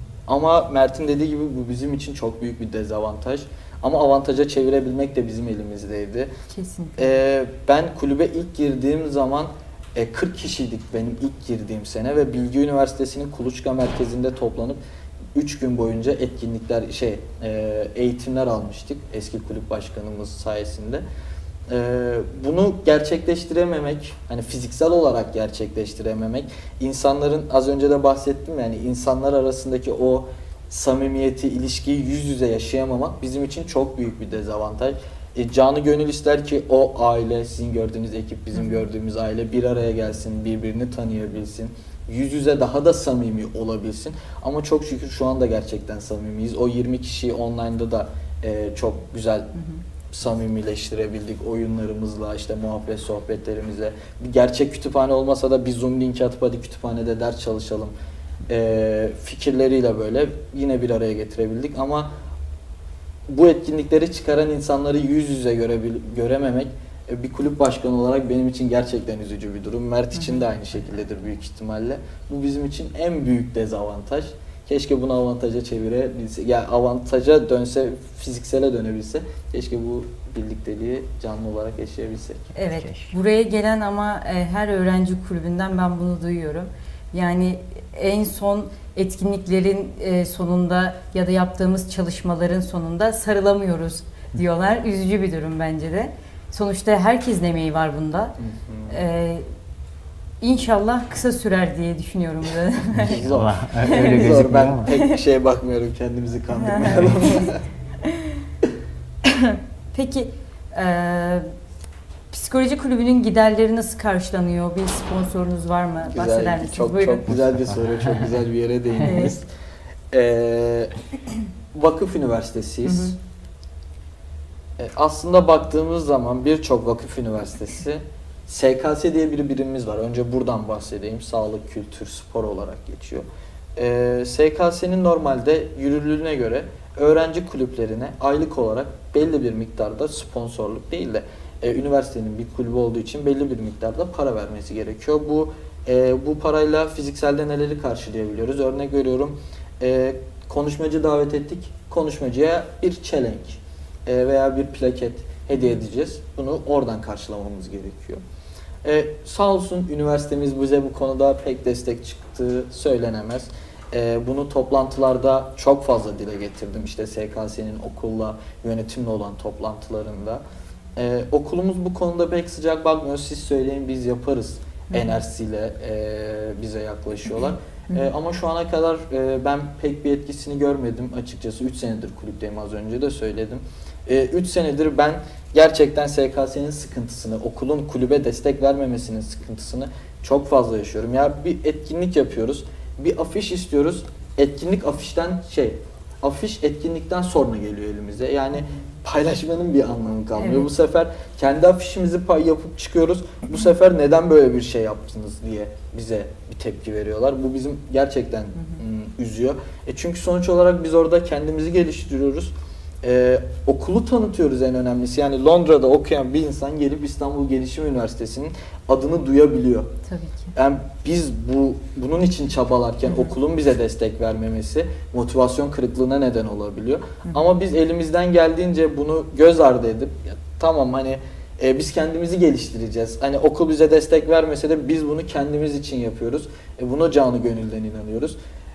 ama Mert'in dediği gibi bu bizim için çok büyük bir dezavantaj. Ama avantaja çevirebilmek de bizim elimizdeydi. Kesinlikle. Ee, ben kulübe ilk girdiğim zaman e, kırk kişiydik benim ilk girdiğim sene ve Bilgi Üniversitesi'nin Kuluçka Merkezi'nde toplanıp üç gün boyunca etkinlikler, şey e, eğitimler almıştık eski kulüp başkanımız sayesinde. E, bunu gerçekleştirememek, hani fiziksel olarak gerçekleştirememek, insanların az önce de bahsettim yani insanlar arasındaki o samimiyeti, ilişkiyi yüz yüze yaşayamamak bizim için çok büyük bir dezavantaj. E, canı gönül ister ki o aile, sizin gördüğünüz ekip, bizim gördüğümüz aile bir araya gelsin, birbirini tanıyabilsin. Yüz yüze daha da samimi olabilsin. Ama çok şükür şu anda gerçekten samimiyiz. O yirmi kişiyi online'da da e, çok güzel samimileştirebildik oyunlarımızla, işte muhabbet sohbetlerimize. Bir gerçek kütüphane olmasa da bir Zoom linki atıp hadi kütüphanede ders çalışalım e, fikirleriyle böyle yine bir araya getirebildik. Ama bu etkinlikleri çıkaran insanları yüz yüze görebil görememek e, bir kulüp başkanı olarak benim için gerçekten üzücü bir durum. Mert için de aynı şekildedir büyük ihtimalle. Bu bizim için en büyük dezavantaj. Keşke bunu avantaja çevirebilse, yani avantaja dönse, fiziksele dönebilse, keşke bu birlikteliği canlı olarak yaşayabilsek. Evet, Keşke. buraya gelen ama e, her öğrenci kulübünden ben bunu duyuyorum. Yani en son etkinliklerin e, sonunda ya da yaptığımız çalışmaların sonunda sarılamıyoruz diyorlar. Üzücü bir durum bence de. Sonuçta herkesin emeği var bunda. Hı hı. E, İnşallah kısa sürer diye düşünüyorum. Zor. Öyle gözüküyor Zor. Ben ama. pek bir şeye bakmıyorum, kendimizi kandırmayalım. Peki, e, psikoloji kulübünün giderleri nasıl karşılanıyor? Bir sponsorunuz var mı? Güzel, Bahseder misiniz? çok, Buyurun. çok güzel bir soru, çok güzel bir yere değindiniz. ee, vakıf üniversitesiyiz. Hı hı. Ee, aslında baktığımız zaman birçok vakıf üniversitesi S K S diye bir birimimiz var. Önce buradan bahsedeyim. Sağlık, kültür, spor olarak geçiyor. Ee, S K S'nin normalde yürürlüğüne göre öğrenci kulüplerine aylık olarak belli bir miktarda sponsorluk değil de e, üniversitenin bir kulübü olduğu için belli bir miktarda para vermesi gerekiyor. Bu e, bu parayla fizikselde neleri karşılayabiliyoruz? Örnek veriyorum, e, konuşmacı davet ettik. Konuşmacıya bir çelenk e, veya bir plaket hediye edeceğiz. Bunu oradan karşılamamız gerekiyor. Ee, sağ olsun üniversitemiz bize bu konuda pek destek çıktığı söylenemez. Ee, bunu toplantılarda çok fazla dile getirdim. İşte S K S'nin okulla, yönetimle olan toplantılarında. Ee, okulumuz bu konuda pek sıcak bakmıyor. Siz söyleyin biz yaparız enerjisiyle e, bize yaklaşıyorlar. E, ama şu ana kadar e, ben pek bir etkisini görmedim açıkçası. üç senedir kulüpteyim, az önce de söyledim. üç senedir ben gerçekten S K S'nin sıkıntısını, okulun kulübe destek vermemesinin sıkıntısını çok fazla yaşıyorum. Ya bir etkinlik yapıyoruz, bir afiş istiyoruz. Etkinlik afişten şey, afiş etkinlikten sonra geliyor elimize. Yani paylaşmanın bir anlamı kalmıyor. Evet. Bu sefer kendi afişimizi pay yapıp çıkıyoruz. Bu sefer neden böyle bir şey yaptınız diye bize bir tepki veriyorlar. Bu bizim gerçekten ım, üzüyor. E çünkü sonuç olarak biz orada kendimizi geliştiriyoruz. Ee, okulu tanıtıyoruz en önemlisi. Yani Londra'da okuyan bir insan gelip İstanbul Gelişim Üniversitesi'nin adını duyabiliyor. Tabii ki. Yani biz bu bunun için çabalarken Hı-hı. okulun bize destek vermemesi motivasyon kırıklığına neden olabiliyor. Hı-hı. Ama biz elimizden geldiğince bunu göz ardı edip ya, tamam hani e, biz kendimizi geliştireceğiz. Hani okul bize destek vermese de biz bunu kendimiz için yapıyoruz. E, buna canı gönülden inanıyoruz.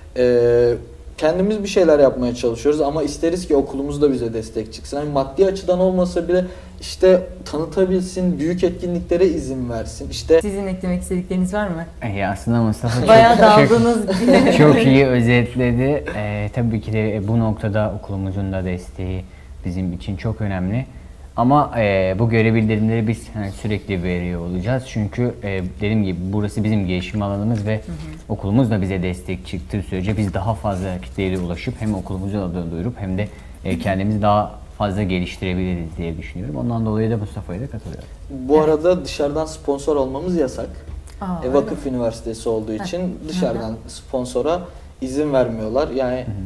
Eee Kendimiz bir şeyler yapmaya çalışıyoruz ama isteriz ki okulumuz da bize destek çıksın. Yani maddi açıdan olmasa bile işte tanıtabilsin, büyük etkinliklere izin versin. İşte sizin eklemek istedikleriniz var mı? Ya aslında Mustafa bayağı daldınız. çok, çok iyi özetledi. Ee, tabii ki de bu noktada okulumuzun da desteği bizim için çok önemli. Ama e, bu görev bildirimleri biz hani, sürekli veriyor olacağız. Çünkü e, dediğim gibi burası bizim gelişim alanımız ve hı hı. okulumuz da bize destek çıktığı sürece biz daha fazla kitleye ulaşıp hem okulumuzu adını duyurup hem de e, kendimizi daha fazla geliştirebiliriz diye düşünüyorum. Ondan dolayı da Mustafa'ya da katılıyorum. Bu arada dışarıdan sponsor olmamız yasak. Aa, e, vakıf öyle. Üniversitesi olduğu için ha. dışarıdan hı hı. sponsora izin vermiyorlar. Yani hı hı.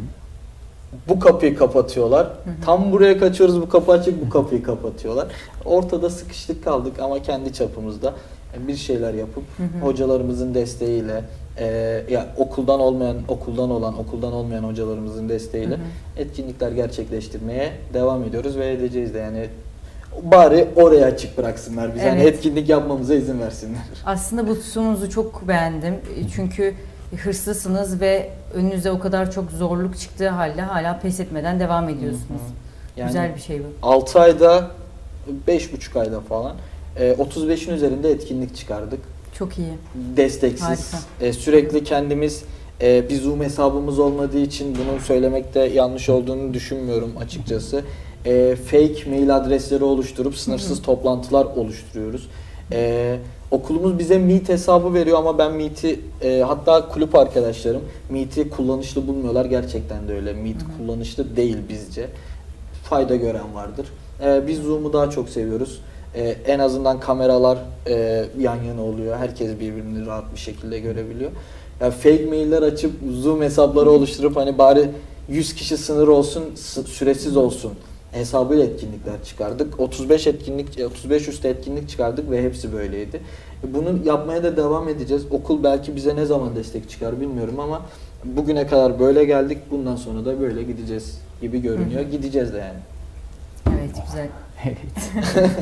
bu kapıyı kapatıyorlar. Hı hı. Tam buraya kaçıyoruz, bu kapı açık, bu kapıyı kapatıyorlar. Ortada sıkıştık kaldık ama kendi çapımızda bir şeyler yapıp hı hı. hocalarımızın desteğiyle, e, ya okuldan olmayan, okuldan olan, okuldan olmayan hocalarımızın desteğiyle hı hı. etkinlikler gerçekleştirmeye devam ediyoruz ve edeceğiz de yani. Bari oraya açık bıraksınlar bize. Evet. Yani etkinlik yapmamıza izin versinler. Aslında bu tutumunuzu çok beğendim. Çünkü hırslısınız ve önünüze o kadar çok zorluk çıktığı halde hala pes etmeden devam ediyorsunuz. Yani güzel bir şey bu. altı ayda, beş buçuk ayda falan otuz beşin üzerinde etkinlik çıkardık. Çok iyi. Desteksiz. E, sürekli kendimiz E, bir Zoom hesabımız olmadığı için bunu söylemekte yanlış olduğunu düşünmüyorum açıkçası. E, fake mail adresleri oluşturup sınırsız toplantılar oluşturuyoruz. E, okulumuz bize Meet hesabı veriyor ama ben Meet'i e, hatta kulüp arkadaşlarım Meet'i kullanışlı bulmuyorlar. Gerçekten de öyle. Meet kullanışlı değil bizce. Fayda gören vardır. E, biz Zoom'u daha çok seviyoruz. Ee, en azından kameralar e, yan yana oluyor. Herkes birbirini rahat bir şekilde görebiliyor. Yani fake mailler açıp Zoom hesapları oluşturup hani bari yüz kişi sınır olsun, süresiz olsun hesabıyla etkinlikler çıkardık. otuz beş etkinlik, otuz beş üstü etkinlik çıkardık ve hepsi böyleydi. Bunu yapmaya da devam edeceğiz. Okul belki bize ne zaman destek çıkar bilmiyorum ama bugüne kadar böyle geldik. Bundan sonra da böyle gideceğiz gibi görünüyor. Gideceğiz de yani. Evet, güzel. Evet.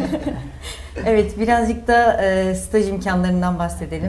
Evet, birazcık da e, staj imkanlarından bahsedelim.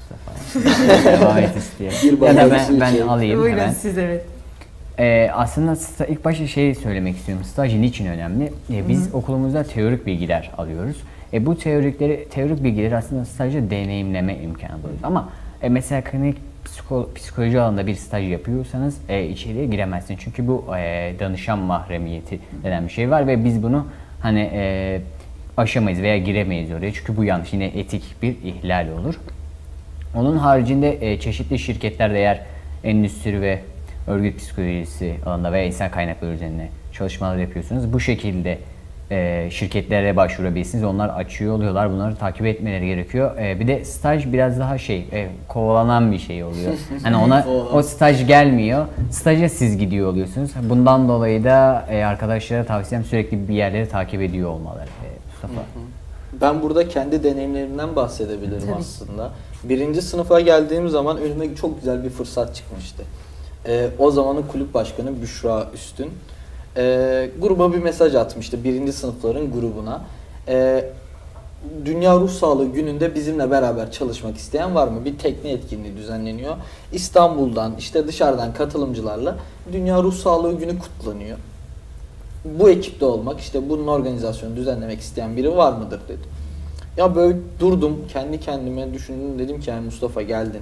Devam et isteyen. Bir Ya da bayağı ben, bir ben şey. alayım Buyurun hemen. siz, evet. Ee, aslında sta- ilk başta şey söylemek istiyorum. Staj niçin önemli? Ee, biz Hı-hı. okulumuzda teorik bilgiler alıyoruz. E, bu teorikleri, teorik bilgileri aslında stajda deneyimleme imkanı buluyoruz. Ama e, mesela klinik psiko- psikoloji alanında bir staj yapıyorsanız e, içeriye giremezsiniz. Çünkü bu e, danışan mahremiyeti denen bir şey var ve biz bunu hani e, aşamayız veya giremeyiz oraya. Çünkü bu yanlış. Yine etik bir ihlal olur. Onun haricinde e, çeşitli şirketlerde eğer endüstri ve örgüt psikolojisi alanında veya insan kaynakları üzerine çalışmalar yapıyorsunuz. Bu şekilde e, şirketlere başvurabilirsiniz. Onlar açıyor oluyorlar. Bunları takip etmeleri gerekiyor. E, bir de staj biraz daha şey, e, kovalanan bir şey oluyor. Hani ona o staj gelmiyor. Staja siz gidiyor oluyorsunuz. Bundan dolayı da e, arkadaşlara tavsiyem sürekli bir yerleri takip ediyor olmaları. E, Mustafa. Ben burada kendi deneyimlerimden bahsedebilirim Tabii. aslında. Birinci sınıfa geldiğim zaman önüme çok güzel bir fırsat çıkmıştı. Ee, o zamanın kulüp başkanı Büşra Üstün ee, gruba bir mesaj atmıştı, birinci sınıfların grubuna. Ee, Dünya Ruh Sağlığı Günü'nde bizimle beraber çalışmak isteyen var mı? Bir tekne etkinliği düzenleniyor. İstanbul'dan, işte dışarıdan katılımcılarla Dünya Ruh Sağlığı Günü kutlanıyor. Bu ekipte olmak, işte bunun organizasyonu düzenlemek isteyen biri var mıdır dedi. Ya böyle durdum, kendi kendime düşündüm, dedim ki yani Mustafa geldin.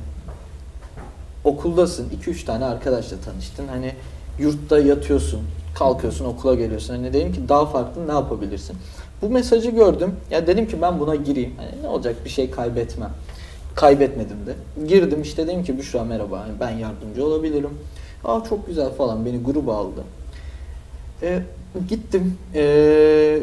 Okuldasın, iki üç tane arkadaşla tanıştın. Hani yurtta yatıyorsun, kalkıyorsun, okula geliyorsun. Hani dedim ki daha farklı ne yapabilirsin? Bu mesajı gördüm. Ya dedim ki ben buna gireyim. Hani ne olacak, bir şey kaybetmem. Kaybetmedim de. Girdim, işte dedim ki Büşra merhaba, hani ben yardımcı olabilirim. Aa çok güzel falan, beni gruba aldı. E, gittim. E,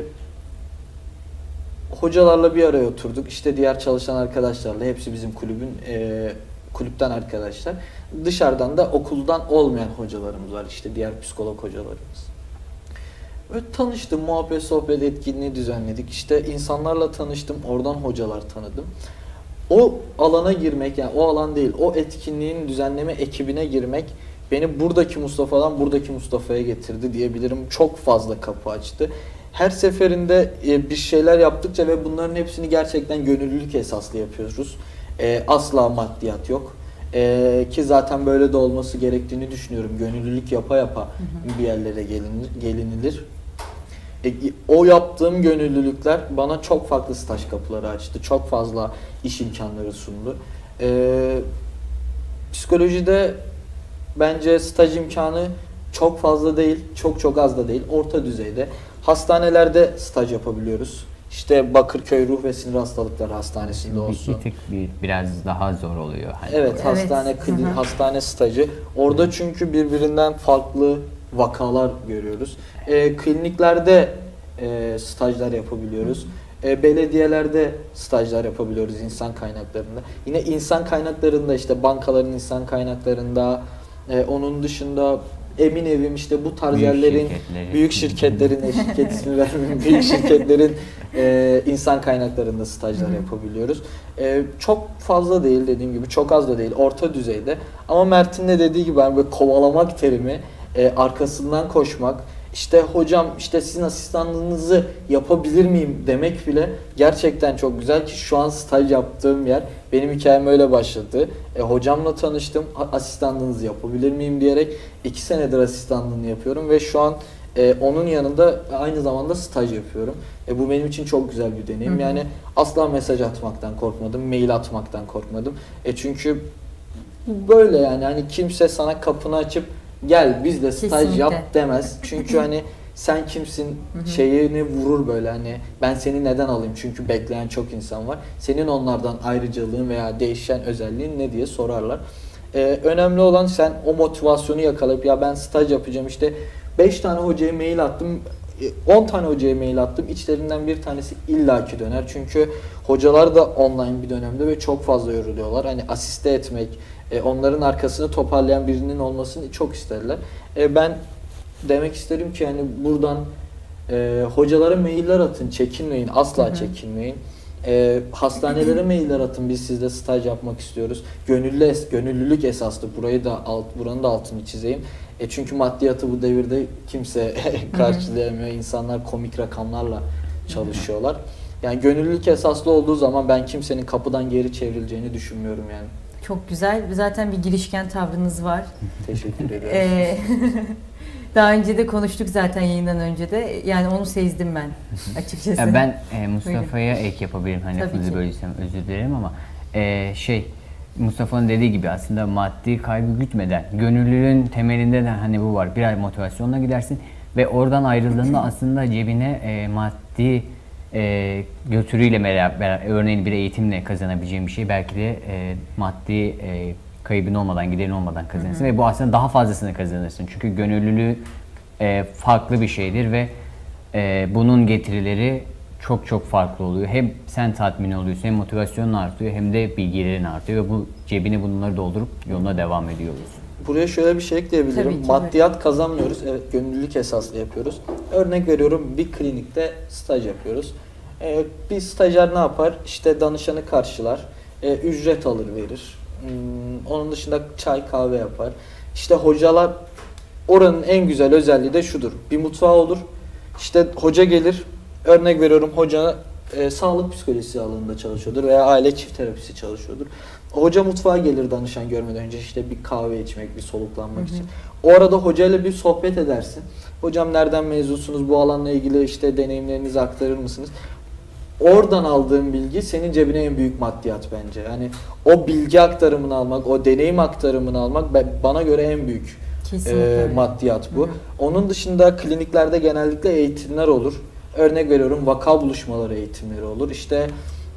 hocalarla bir araya oturduk. İşte diğer çalışan arkadaşlarla, hepsi bizim kulübün e, kulüpten arkadaşlar. Dışarıdan da okuldan olmayan hocalarımız var. İşte diğer psikolog hocalarımız. Böyle tanıştım, muhabbet, sohbet etkinliği düzenledik. İşte insanlarla tanıştım, oradan hocalar tanıdım. O alana girmek, yani o alan değil, o etkinliğin düzenleme ekibine girmek beni buradaki Mustafa'dan buradaki Mustafa'ya getirdi diyebilirim. Çok fazla kapı açtı. Her seferinde bir şeyler yaptıkça ve bunların hepsini gerçekten gönüllülük esaslı yapıyoruz. Asla maddiyat yok. Ki zaten böyle de olması gerektiğini düşünüyorum. Gönüllülük yapa yapa bir yerlere gelinir, gelinilir. O yaptığım gönüllülükler bana çok farklı staj kapıları açtı. Çok fazla iş imkanları sundu. Psikolojide bence staj imkanı çok fazla değil, çok çok az da değil, orta düzeyde. Hastanelerde staj yapabiliyoruz. İşte Bakırköy Ruh ve Sinir Hastalıkları Hastanesi'nde olsun. Bir, bir tık bir, biraz daha zor oluyor. Hani evet, orada. hastane klin, hastane stajı. Orada çünkü birbirinden farklı vakalar görüyoruz. E, kliniklerde e, stajlar yapabiliyoruz. E, belediyelerde stajlar yapabiliyoruz insan kaynaklarında. Yine insan kaynaklarında, işte bankaların insan kaynaklarında, e, onun dışında Emin Evim, işte bu tarz büyük yerlerin, şirketleri. büyük şirketlerin, şirket ismi vermeyeyim, büyük şirketlerin e, insan kaynaklarında stajlar yapabiliyoruz. E, çok fazla değil, dediğim gibi çok az da değil, orta düzeyde. Ama Mert'in de dediği gibi yani böyle kovalamak terimi, e, arkasından koşmak, işte hocam işte sizin asistanlığınızı yapabilir miyim demek bile gerçekten çok güzel ki şu an staj yaptığım yer, benim hikayem öyle başladı. E, hocamla tanıştım, asistanlığınızı yapabilir miyim diyerek iki senedir asistanlığını yapıyorum ve şu an e, onun yanında aynı zamanda staj yapıyorum. E, bu benim için çok güzel bir deneyim. Hı hı. Yani asla mesaj atmaktan korkmadım, mail atmaktan korkmadım. E, çünkü Böyle yani hani kimse sana kapını açıp gel bizle staj Kesinlikle. yap demez. Çünkü hani sen kimsin şeyini vurur böyle hani ben seni neden alayım çünkü bekleyen çok insan var. Senin onlardan ayrıcalığın veya değişen özelliğin ne diye sorarlar. Ee, önemli olan sen o motivasyonu yakalayıp ya ben staj yapacağım işte beş tane hocaya mail attım, on tane hocaya mail attım. İçlerinden bir tanesi illaki döner. Çünkü hocalar da online bir dönemde ve çok fazla yoruluyorlar. Hani asiste etmek, onların arkasını toparlayan birinin olmasını çok isterler. Ben demek isterim ki hani buradan hocalara mailler atın, çekinmeyin, asla hı hı. çekinmeyin. E, hastanelere mailler atın, biz sizle staj yapmak istiyoruz. Gönüllü es, gönüllülük esaslı. Burayı da alt, buranın da altını çizeyim. E çünkü maddiyatı bu devirde kimse karşılayamıyor. İnsanlar komik rakamlarla çalışıyorlar. Yani gönüllülük esaslı olduğu zaman ben kimsenin kapıdan geri çevrileceğini düşünmüyorum yani. Çok güzel. Zaten bir girişken tavrınız var. Teşekkür ederim. Ee, daha önce de konuştuk zaten yayından önce de. Yani onu sezdim ben açıkçası. Ya ben e, Mustafa'ya ek yapabilirim. Hani Tabii lafınızı ki. bölüysem özür dilerim ama e, şey Mustafa'nın dediği gibi aslında maddi kaygı gütmeden gönüllülüğün temelinde de hani bu var. Bir ay motivasyonla gidersin ve oradan ayrıldığında aslında cebine e, maddi e, götürüyle beraber örneğin bir eğitimle kazanabileceğin bir şey belki de e, maddi e, kaybın olmadan, giderin olmadan kazanırsın hı hı. ve bu aslında daha fazlasını kazanırsın. Çünkü gönüllülüğü e, farklı bir şeydir ve e, bunun getirileri çok çok farklı oluyor. Hem sen tatmin oluyorsun, hem motivasyonun artıyor, hem de bilgilerin artıyor ve bu cebini bunları doldurup yoluna devam ediyoruz. Buraya şöyle bir şey ekleyebilirim. Ki, Maddiyat evet. kazanmıyoruz. Evet, gönüllülük esaslı yapıyoruz. Örnek veriyorum, bir klinikte staj yapıyoruz. Ee, bir stajyer ne yapar? İşte danışanı karşılar, e, ücret alır verir. Hmm, onun dışında çay kahve yapar. İşte hocalar, oranın en güzel özelliği de şudur. Bir mutfağı olur. İşte hoca gelir. Örnek veriyorum, hoca e, sağlık psikolojisi alanında çalışıyordur veya aile çift terapisi çalışıyordur. Hoca mutfağa gelir danışan görmeden önce işte bir kahve içmek, bir soluklanmak hı hı. için. O arada hocayla bir sohbet edersin. Hocam nereden mezunsunuz? Bu alanla ilgili işte deneyimlerinizi aktarır mısınız? Oradan aldığın bilgi senin cebine en büyük maddiyat bence. Yani o bilgi aktarımını almak, o deneyim aktarımını almak bana göre en büyük e, maddiyat bu. Hı hı. Onun dışında kliniklerde genellikle eğitimler olur. Örnek veriyorum, vaka buluşmaları eğitimleri olur. İşte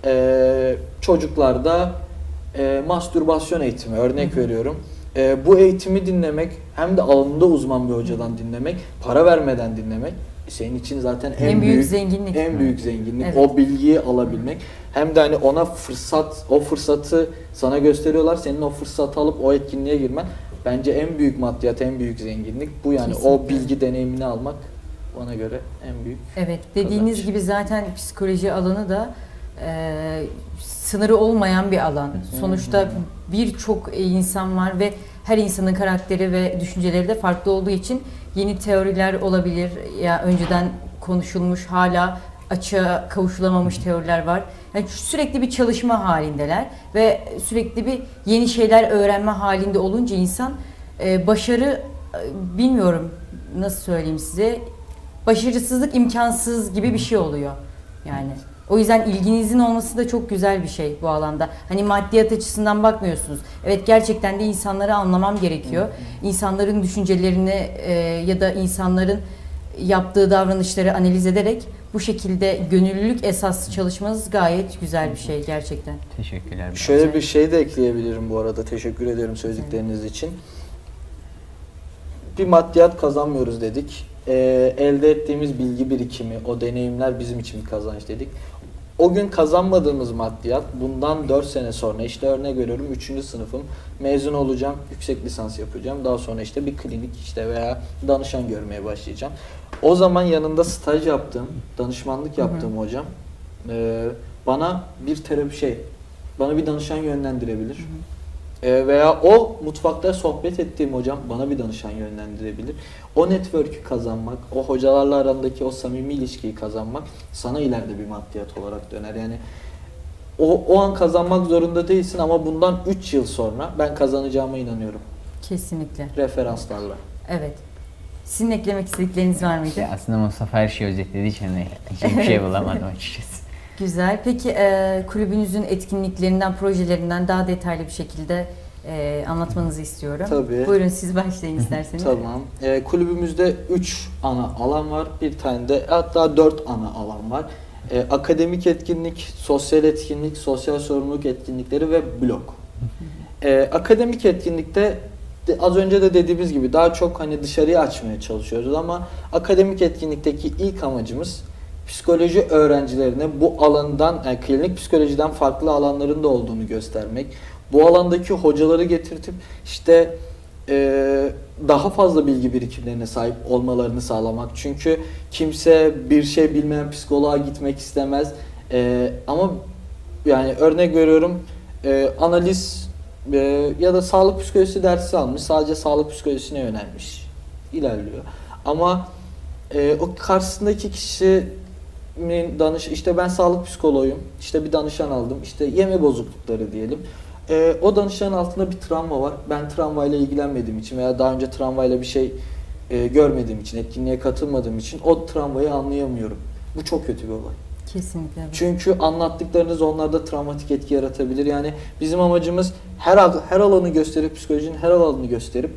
e, çocuklarda e, mastürbasyon eğitimi örnek hı hı. veriyorum. E, bu eğitimi dinlemek hem de alanında uzman bir hocadan dinlemek, para vermeden dinlemek senin için zaten en, en büyük, büyük zenginlik. En büyük zenginlik evet. o bilgiyi alabilmek. Hem de hani ona fırsat, o fırsatı sana gösteriyorlar. Senin o fırsatı alıp o etkinliğe girmen bence en büyük maddiyat, en büyük zenginlik bu yani. Kesinlikle. O bilgi deneyimini almak bana göre en büyük. Evet, dediğiniz kazanç. Gibi zaten psikoloji alanı da e, sınırı olmayan bir alan. Sonuçta birçok insan var ve her insanın karakteri ve düşünceleri de farklı olduğu için yeni teoriler olabilir. Ya önceden konuşulmuş, hala açığa kavuşulamamış teoriler var. Yani sürekli bir çalışma halindeler ve sürekli bir yeni şeyler öğrenme halinde olunca insan e, başarı e, bilmiyorum nasıl söyleyeyim size. Başarısızlık imkansız gibi bir şey oluyor yani. O yüzden ilginizin olması da çok güzel bir şey bu alanda. Hani maddiyat açısından bakmıyorsunuz. Evet, gerçekten de insanları anlamam gerekiyor. İnsanların düşüncelerini e, ya da insanların yaptığı davranışları analiz ederek bu şekilde gönüllülük esaslı çalışmanız gayet güzel bir şey gerçekten. Teşekkürler. Şöyle bir şey de ekleyebilirim bu arada. Teşekkür ederim söyledikleriniz evet. için. Bir maddiyat kazanmıyoruz dedik. Ee, elde ettiğimiz bilgi birikimi, o deneyimler bizim için bir kazanç dedik. O gün kazanmadığımız maddiyat bundan dört sene sonra işte örnek veriyorum üçüncü sınıfım, mezun olacağım, yüksek lisans yapacağım. Daha sonra işte bir klinik işte veya danışan görmeye başlayacağım. O zaman yanında staj yaptığım, danışmanlık yaptığım hı hı. hocam e, bana bir terapi şey, bana bir danışan yönlendirebilir. Hı hı. E, veya o mutfakta sohbet ettiğim hocam bana bir danışan yönlendirebilir. O network'ü kazanmak, o hocalarla arandaki o samimi ilişkiyi kazanmak sana ileride bir maddiyat olarak döner. Yani o, o an kazanmak zorunda değilsin ama bundan üç yıl sonra ben kazanacağıma inanıyorum. Kesinlikle. Referanslarla. Evet. Sizin eklemek istedikleriniz var mıydı? Ya aslında Mustafa her şeyi özetlediği için hani hiçbir şey bulamadım açıkçası. Güzel. Peki e, kulübünüzün etkinliklerinden, projelerinden daha detaylı bir şekilde e, anlatmanızı istiyorum. Tabii. Buyurun siz başlayın isterseniz. Tamam. E, kulübümüzde üç ana alan var. Bir tane de hatta dört ana alan var. E, akademik etkinlik, sosyal etkinlik, sosyal sorumluluk etkinlikleri ve blok. E, akademik etkinlikte de, az önce de dediğimiz gibi daha çok hani dışarıya açmaya çalışıyoruz ama akademik etkinlikteki ilk amacımız psikoloji öğrencilerine bu alandan, yani klinik psikolojiden farklı alanların da olduğunu göstermek. Bu alandaki hocaları getirtip işte e, daha fazla bilgi birikimlerine sahip olmalarını sağlamak. Çünkü kimse bir şey bilmeyen psikoloğa gitmek istemez. E, ama yani örnek veriyorum e, analiz e, ya da sağlık psikolojisi dersi almış, sadece sağlık psikolojisine yönelmiş, ilerliyor. Ama e, o karşısındaki kişi danış işte ben sağlık psikoloğuyum, işte bir danışan aldım, işte yeme bozuklukları diyelim. Ee, o danışanın altında bir travma var. Ben travmayla ilgilenmediğim için veya daha önce travmayla bir şey e, görmediğim için, etkinliğe katılmadığım için o travmayı anlayamıyorum. Bu çok kötü bir olay. Kesinlikle. Çünkü anlattıklarınız onlarda travmatik etki yaratabilir. Yani bizim amacımız her al- her alanı gösterip, psikolojinin her alanını gösterip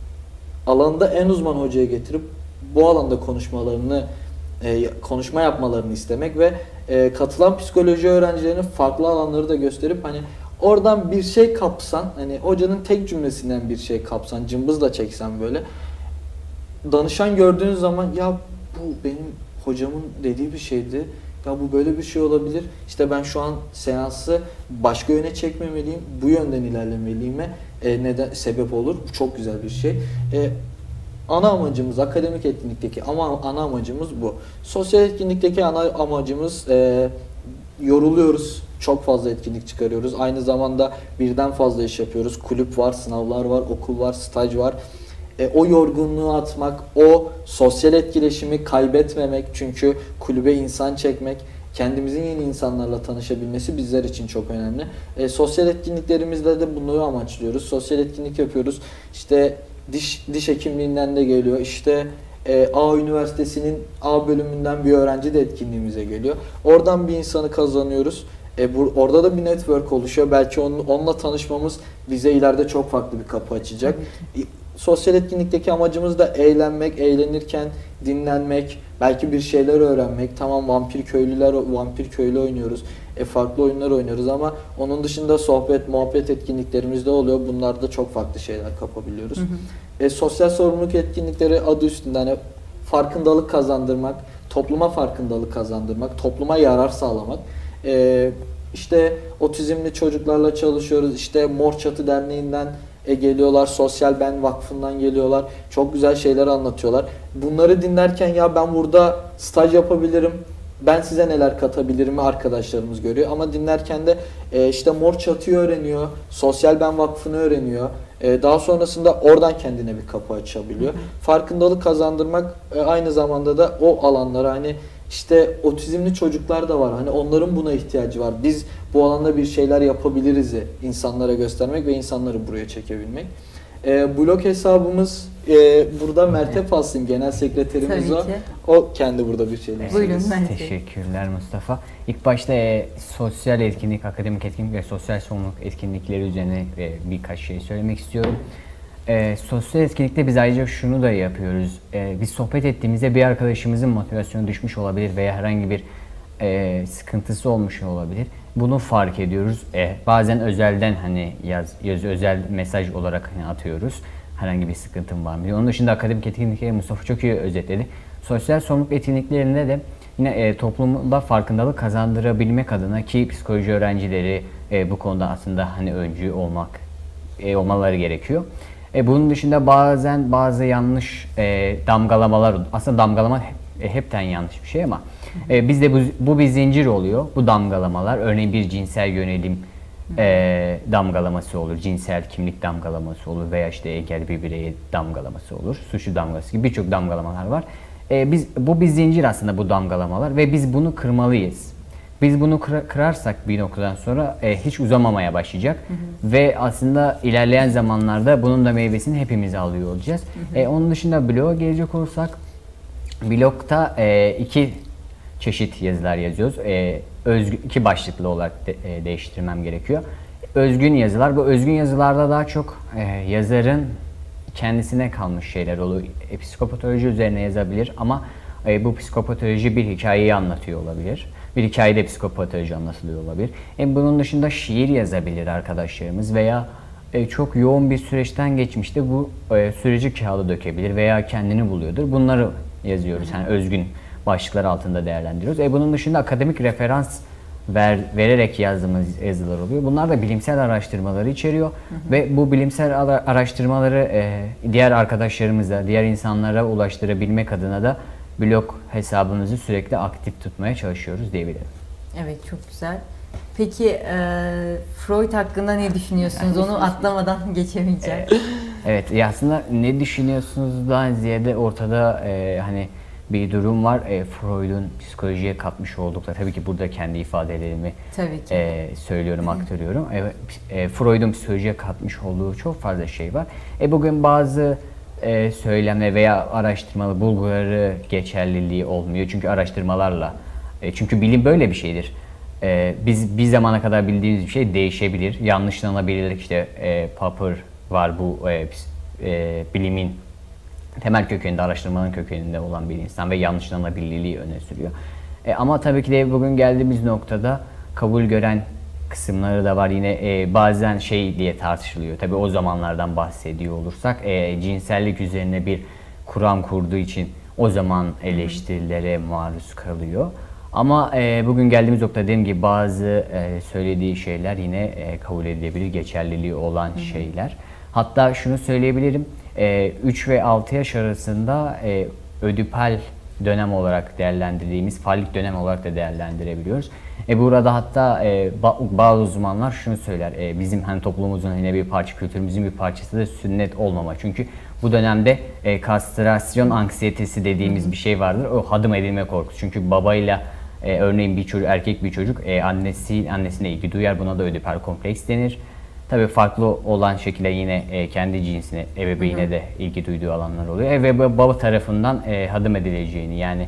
alanda en uzman hocaya getirip bu alanda konuşmalarını e, konuşma yapmalarını istemek ve e, katılan psikoloji öğrencilerinin farklı alanları da gösterip hani oradan bir şey kapsan, hani hocanın tek cümlesinden bir şey kapsan, cımbızla çeksen böyle, danışan gördüğünüz zaman ya bu benim hocamın dediği bir şeydi, ya bu böyle bir şey olabilir, işte ben şu an seansı başka yöne çekmemeliyim, bu yönden ilerlemeliyime e, neden sebep olur, bu çok güzel bir şey. E, ana amacımız akademik etkinlikteki ama ana amacımız bu. Sosyal etkinlikteki ana amacımız e, yoruluyoruz. Çok fazla etkinlik çıkarıyoruz. Aynı zamanda birden fazla iş yapıyoruz. Kulüp var, sınavlar var, okul var, staj var. E, o yorgunluğu atmak, o sosyal etkileşimi kaybetmemek. Çünkü kulübe insan çekmek, kendimizin yeni insanlarla tanışabilmesi bizler için çok önemli. E, sosyal etkinliklerimizde de bunları amaçlıyoruz. Sosyal etkinlik yapıyoruz. İşte diş diş hekimliğinden de geliyor. İşte e, A Üniversitesi'nin A bölümünden bir öğrenci de etkinliğimize geliyor. Oradan bir insanı kazanıyoruz. E, bu, orada da bir network oluşuyor. Belki onun, onunla tanışmamız bize ileride çok farklı bir kapı açacak. E, sosyal etkinlikteki amacımız da eğlenmek, eğlenirken dinlenmek, belki bir şeyler öğrenmek. Tamam, vampir köylüler, vampir köylü oynuyoruz. E, farklı oyunlar oynuyoruz ama onun dışında sohbet, muhabbet etkinliklerimiz de oluyor. Bunlarda çok farklı şeyler kapabiliyoruz. Hı hı. E, sosyal sorumluluk etkinlikleri adı üstünde hani farkındalık kazandırmak, topluma farkındalık kazandırmak, topluma yarar sağlamak. E, işte otizmli çocuklarla çalışıyoruz. İşte Mor Çatı Derneği'nden e, geliyorlar, Sosyal Ben Vakfı'ndan geliyorlar. Çok güzel şeyler anlatıyorlar. Bunları dinlerken ya ben burada staj yapabilirim, ben size neler katabilirim arkadaşlarımız görüyor. Ama dinlerken de e, işte Mor Çatı'yı öğreniyor, Sosyal Ben Vakfı'nı öğreniyor. E, daha sonrasında oradan kendine bir kapı açabiliyor. Hı hı. Farkındalık kazandırmak e, aynı zamanda da o alanlara hani işte otizmli çocuklar da var. Hani onların buna ihtiyacı var. Biz bu alanda bir şeyler yapabiliriz insanlara göstermek ve insanları buraya çekebilmek. E, blog hesabımız e, burada Mert'e paslayayım. Genel sekreterimiz Tabii o. ki. O kendi burada bir şeyler Evet. Buyurun Mert. Teşekkürler Mustafa. İlk başta e, sosyal etkinlik, akademik etkinlik ve sosyal sorumluluk etkinlikleri üzerine e, birkaç şey söylemek istiyorum. E, sosyal etkinlikte biz ayrıca şunu da yapıyoruz. E, biz sohbet ettiğimizde bir arkadaşımızın motivasyonu düşmüş olabilir veya herhangi bir e, sıkıntısı olmuş olabilir. Bunu fark ediyoruz. E, bazen özelden hani yaz, yaz özel mesaj olarak hani atıyoruz. Herhangi bir sıkıntım var mı diye. Onun dışında akademik etkinlikleri Mustafa çok iyi özetledi. Sosyal sorumluluk etkinliklerinde de yine e, toplumda farkındalık kazandırabilmek adına ki psikoloji öğrencileri e, bu konuda aslında hani öncü olmak e, olmaları gerekiyor. E, bunun dışında bazen bazı yanlış e, damgalamalar, aslında damgalama hep, e, hepten yanlış bir şey ama e, bizde bu, bu bir zincir oluyor. Bu damgalamalar örneğin bir cinsel yönelim e, damgalaması olur, cinsel kimlik damgalaması olur veya işte engel bir bireye damgalaması olur, suçlu damgası gibi birçok damgalamalar var. E, biz bu bir zincir aslında bu damgalamalar ve biz bunu kırmalıyız. Biz bunu kırarsak bir noktadan sonra e, hiç uzamamaya başlayacak hı hı. Ve aslında ilerleyen zamanlarda bunun da meyvesini hepimiz alıyor olacağız. Hı hı. E, onun dışında bloğa gelecek olursak blogda e, iki çeşit yazılar yazıyoruz. E, özgü, iki başlıklı olarak de, e, değiştirmem gerekiyor. özgün yazılar. Bu özgün yazılarda daha çok e, yazarın kendisine kalmış şeyler oluyor. E, psikopatoloji üzerine yazabilir ama e, bu psikopatoloji bir hikayeyi anlatıyor olabilir. Bir hikayede psikopatoloji anlatılıyor olabilir. E, bunun dışında şiir yazabilir arkadaşlarımız veya e, çok yoğun bir süreçten geçmişte bu e, süreci kağıda dökebilir veya kendini buluyordur. Bunları yazıyoruz. Yani özgün başlıklar altında değerlendiriyoruz. E, bunun dışında akademik referans ver, vererek yazdığımız yazılar oluyor. Bunlar da bilimsel araştırmaları içeriyor. Hı hı. Ve bu bilimsel araştırmaları e, diğer arkadaşlarımıza, diğer insanlara ulaştırabilmek adına da blog hesabımızı sürekli aktif tutmaya çalışıyoruz diyebilirim. Evet, çok güzel. Peki e, Freud hakkında ne düşünüyorsunuz? Onu atlamadan geçemeyeceğim. Evet, ya aslında ne düşünüyorsunuzdan ziyade ortada e, hani bir durum var. E, Freud'un psikolojiye katmış oldukları, tabii ki burada kendi ifadelerimi tabii ki. E, söylüyorum, aktarıyorum. E, e, Freud'un psikolojiye katmış olduğu çok fazla şey var. E, bugün bazı e, söylemler veya araştırmalı bulguları geçerliliği olmuyor. Çünkü araştırmalarla, e, çünkü bilim böyle bir şeydir. E, biz bir zamana kadar bildiğimiz bir şey değişebilir, yanlışlanabilir. İşte e, Popper var, bu e, e, bilimin temel kökeninde, araştırmanın kökeninde olan bir insan ve yanlışlanabilirliği öne sürüyor. E, ama tabii ki de bugün geldiğimiz noktada kabul gören kısımları da var. Yine e, bazen şey diye tartışılıyor. Tabii o zamanlardan bahsediyor olursak e, cinsellik üzerine bir kuram kurduğu için o zaman eleştirilere maruz kalıyor. Ama e, bugün geldiğimiz noktada dediğim gibi bazı e, söylediği şeyler yine e, kabul edilebilir, geçerliliği olan Hı-hı. şeyler. Hatta şunu söyleyebilirim, e, üç ve altı yaş arasında e, ödipal dönem olarak değerlendirdiğimiz, fallik dönem olarak da değerlendirebiliyoruz. E, burada hatta e, bazı uzmanlar şunu söyler, e, bizim hani toplumumuzun yine bir parça, kültürümüzün bir parçası da sünnet olmama. Çünkü bu dönemde e, kastrasyon anksiyetesi dediğimiz bir şey vardır. O hadım edilme korkusu. Çünkü babayla e, örneğin bir çocuk, erkek bir çocuk e, annesi annesine ilgi duyar. Buna da ödipal kompleks denir. Tabii farklı olan şekilde yine e, kendi cinsine, ebeveyne de ilgi duyduğu alanlar oluyor. E, ve baba tarafından e, hadım edileceğini yani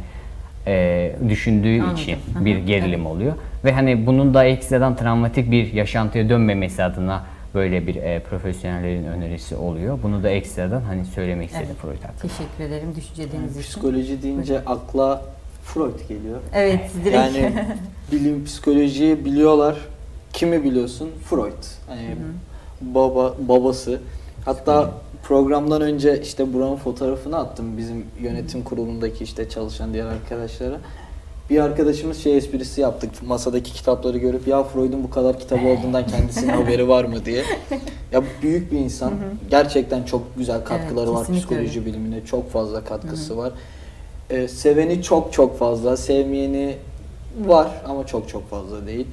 e, düşündüğü Anladım. için Hı-hı. bir gerilim evet. oluyor. Ve hani bunun da ekstradan travmatik bir yaşantıya dönmemesi adına böyle bir e, profesyonellerin önerisi oluyor. Bunu da ekstradan hani söylemek istedim evet. Freud hakkında. Teşekkür ederim düşünceleriniz yani için. Psikoloji deyince akla Freud geliyor. Evet, direkt. Yani bilim, psikolojiyi biliyorlar. Kimi biliyorsun? Freud. Hani hı hı. baba babası. Hatta Hı. programdan önce işte buranın fotoğrafını attım bizim yönetim kurulundaki işte çalışan diğer arkadaşlara. Bir arkadaşımız şey esprisi yaptık. Masadaki kitapları görüp ya Freud'un bu kadar kitabı olduğundan kendisinin haberi var mı diye. Ya büyük bir insan. Hı hı. Gerçekten çok güzel katkıları evet, var psikoloji öyle. bilimine. Çok fazla katkısı hı hı. var. Ee, seveni çok çok fazla. Sevmeyeni var ama çok çok fazla değil.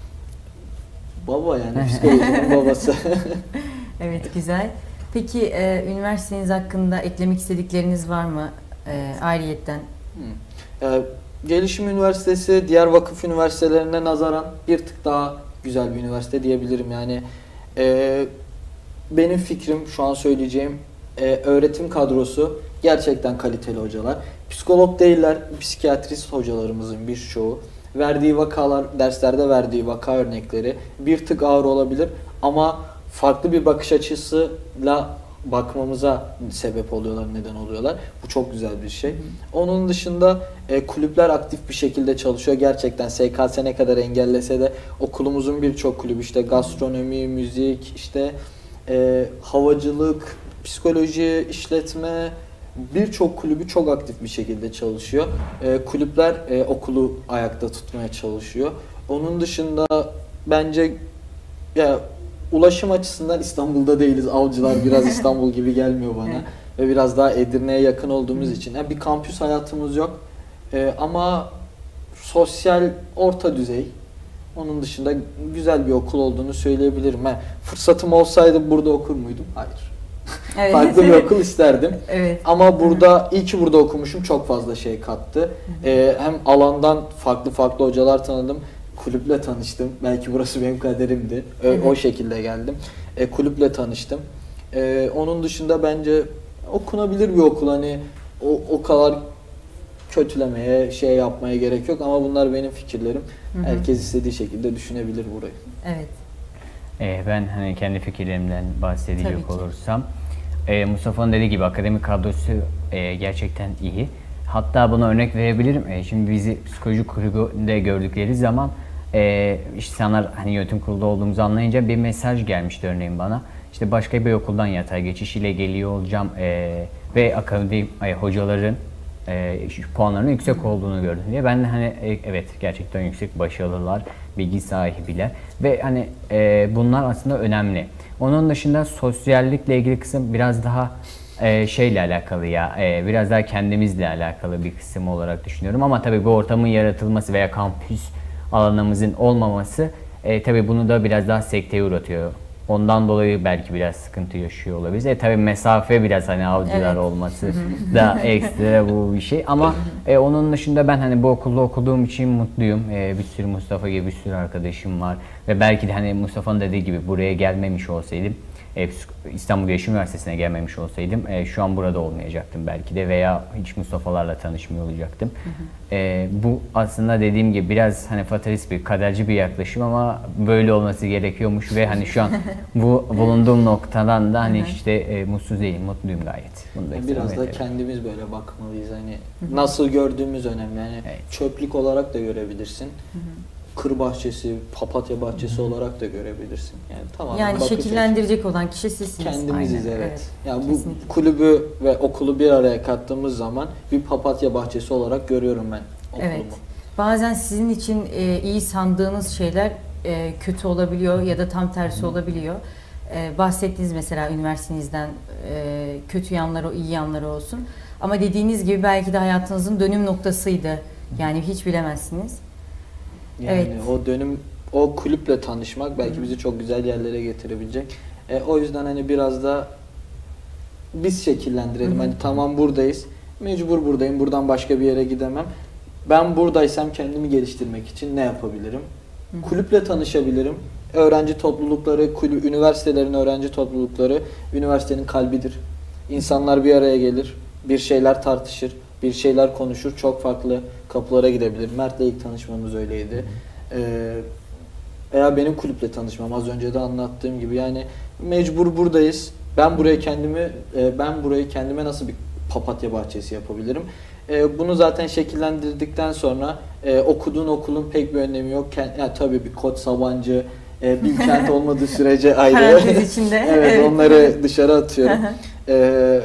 Baba yani psikolojinin babası. Evet, güzel. Peki e, üniversiteniz hakkında eklemek istedikleriniz var mı e, ayrıyetten? Hmm. E, Gelişim Üniversitesi diğer vakıf üniversitelerine nazaran bir tık daha güzel bir üniversite diyebilirim. Yani e, benim fikrim, şu an söyleyeceğim, e, öğretim kadrosu gerçekten kaliteli hocalar. Psikolog değiller, psikiyatrist hocalarımızın birçoğu. Verdiği vakalar, derslerde verdiği vaka örnekleri bir tık ağır olabilir ama farklı bir bakış açısıyla bakmamıza sebep oluyorlar, neden oluyorlar. Bu çok güzel bir şey. Hı hı. Onun dışında e, kulüpler aktif bir şekilde çalışıyor. Gerçekten S K S ne kadar engellese de okulumuzun birçok kulübü işte gastronomi, müzik, işte e, havacılık, psikoloji, işletme, birçok kulübü çok aktif bir şekilde çalışıyor. E, kulüpler e, okulu ayakta tutmaya çalışıyor. Onun dışında bence ya ulaşım açısından İstanbul'da değiliz. Avcılar biraz İstanbul gibi gelmiyor bana. Ve biraz daha Edirne'ye yakın olduğumuz için. Yani bir kampüs hayatımız yok. E, ama sosyal orta düzey. Onun dışında güzel bir okul olduğunu söyleyebilirim. Yani fırsatım olsaydı burada okur muydum? Hayır. Evet. Farklı bir okul isterdim. Evet. Ama burada iyi ki burada okumuşum, çok fazla şey kattı. Ee, hem alandan farklı farklı hocalar tanıdım. Kulüple tanıştım. Belki burası benim kaderimdi. Ö- evet. O şekilde geldim. E, kulüple tanıştım. E, onun dışında bence okunabilir bir okul. Hani o, o kadar kötülemeye, şey yapmaya gerek yok ama bunlar benim fikirlerim. Hı hı. Herkes istediği şekilde düşünebilir burayı. Evet. Ee, ben hani kendi fikirlerimden bahsedecek Tabii ki. olursam, e, Mustafa'nın dediği gibi akademik kadrosu e, gerçekten iyi. Hatta buna örnek verebilirim. E, şimdi bizi psikoloji kulübünde gördükleri zaman e, insanlar hani yönetim kurulu olduğumuzu anlayınca bir mesaj gelmişti örneğin bana. İşte başka bir okuldan yatay geçiş ile geliyor olacağım e, ve akademik e, hocaların e, puanlarının yüksek olduğunu gördüm diye. Ben de hani e, evet gerçekten yüksek, başarılılar, bilgi sahibiler ve hani e, bunlar aslında önemli. Onun dışında sosyallikle ilgili kısım biraz daha e, şeyle alakalı ya, e, biraz daha kendimizle alakalı bir kısım olarak düşünüyorum. Ama tabii bu ortamın yaratılması veya kampüs alanımızın olmaması e, tabii bunu da biraz daha sekteye uğratıyor. Ondan dolayı belki biraz sıkıntı yaşıyor olabiliriz. E tabii mesafe biraz hani avcılar Evet. olması da ekstra bu bir şey. Ama e, onun dışında ben hani bu okulda okuduğum için mutluyum. E, bir sürü Mustafa gibi bir sürü arkadaşım var. Ve belki de hani Mustafa'nın dediği gibi buraya gelmemiş olsaydım, e, İstanbul Gelişim Üniversitesi'ne gelmemiş olsaydım e, şu an burada olmayacaktım belki de veya hiç Mustafa'larla tanışmıyor olacaktım. Hı hı. E, bu aslında dediğim gibi biraz hani fatalist bir, kaderci bir yaklaşım ama böyle olması gerekiyormuş ve hani şu an bu bulunduğum noktadan da hani işte e, mutsuz değilim, mutluyum gayet. Bunu da Biraz da ederim. kendimiz böyle bakmalıyız. Hani nasıl gördüğümüz önemli. Yani Evet. çöplük olarak da görebilirsin. Kır bahçesi, papatya bahçesi olarak da görebilirsin. Yani tamam. Yani şekillendirecek olan kişi sizsiniz. kendimiziz, Aynen, evet. Yani kesinlikle. bu kulübü ve okulu bir araya kattığımız zaman bir papatya bahçesi olarak görüyorum ben okulumu. Evet. Bazen sizin için e, iyi sandığınız şeyler e, kötü olabiliyor ya da tam tersi olabiliyor. E, bahsettiğiniz mesela üniversitenizden e, kötü yanları, iyi yanları olsun. Ama dediğiniz gibi belki de hayatınızın dönüm noktasıydı. Yani hiç bilemezsiniz. Yani Evet. o dönüm, o kulüple tanışmak belki bizi çok güzel yerlere getirebilecek. E, o yüzden hani biraz da biz şekillendirelim. Hı hı. Hani tamam buradayız. Mecbur buradayım. Buradan başka bir yere gidemem. Ben buradaysam kendimi geliştirmek için ne yapabilirim? Hı hı. Kulüple tanışabilirim. Öğrenci toplulukları, kulüp, üniversitelerin öğrenci toplulukları üniversitenin kalbidir. İnsanlar bir araya gelir, bir şeyler tartışır, bir şeyler konuşur, çok farklı kapılara gidebilir. Mert'le ilk tanışmamız öyleydi. Ee, veya benim kulüple tanışmam az önce de anlattığım gibi, yani mecbur buradayız. Ben buraya kendimi, e, ben burayı kendime nasıl bir papatya bahçesi yapabilirim? E, bunu zaten şekillendirdikten sonra e, okuduğun okulun pek bir önemi yok. Kend, yani tabii bir Koç Sabancı, e, Bilkent olmadığı sürece ayrı. Parantez içinde. Evet, Evet. onları dışarı atıyorum. e,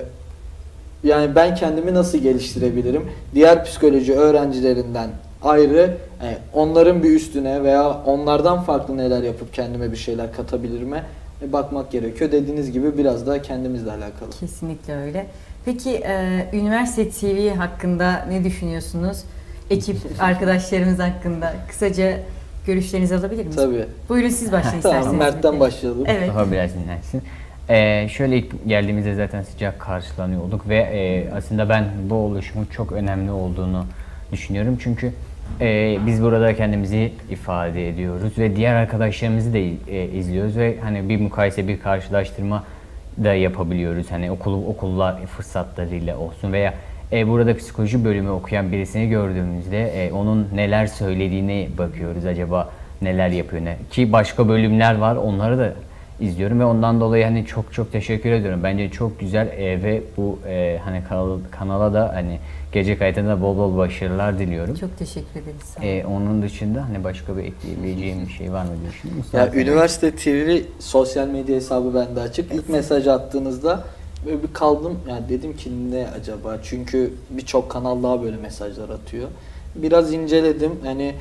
yani ben kendimi nasıl geliştirebilirim? Diğer psikoloji öğrencilerinden ayrı, yani onların bir üstüne veya onlardan farklı neler yapıp kendime bir şeyler katabilirime e, bakmak gerekiyor. Dediğiniz gibi biraz da kendimizle alakalı. Kesinlikle öyle. Peki e, Üniversite T V hakkında ne düşünüyorsunuz? Ekip arkadaşlarımız hakkında kısaca görüşlerinizi alabilir miyiz? Tabii. Buyurun siz başlayın isterseniz. Tamam, Mert'ten başlayalım. Evet. Mustafa biraz dinlensin. Ee, şöyle ilk geldiğimizde zaten sıcak karşılanıyorduk ve e, aslında ben bu oluşumun çok önemli olduğunu düşünüyorum. Çünkü e, biz burada kendimizi ifade ediyoruz ve diğer arkadaşlarımızı da e, izliyoruz ve hani bir mukayese, bir karşılaştırma da yapabiliyoruz. Hani okul okullar fırsatlarıyla olsun veya e, burada psikoloji bölümü okuyan birisini gördüğümüzde e, onun neler söylediğine bakıyoruz. Acaba neler yapıyor ne? Ki başka bölümler var, onları da izliyorum ve ondan dolayı hani çok çok teşekkür ediyorum. Bence çok güzel e, ve bu e, hani kanal, kanala da hani gelecek hayatında da bol bol başarılar diliyorum. Çok teşekkür ederiz. Sağ olun. E, onun dışında hani başka bir ekleyebileceğim bir şey var mı diye düşünüyorum. Ya Mustafa, üniversite T V sosyal medya hesabı bende açık. İlk mesaj attığınızda böyle bir kaldım. Yani dedim ki ne acaba? Çünkü birçok kanal daha böyle mesajlar atıyor. Biraz inceledim. Hani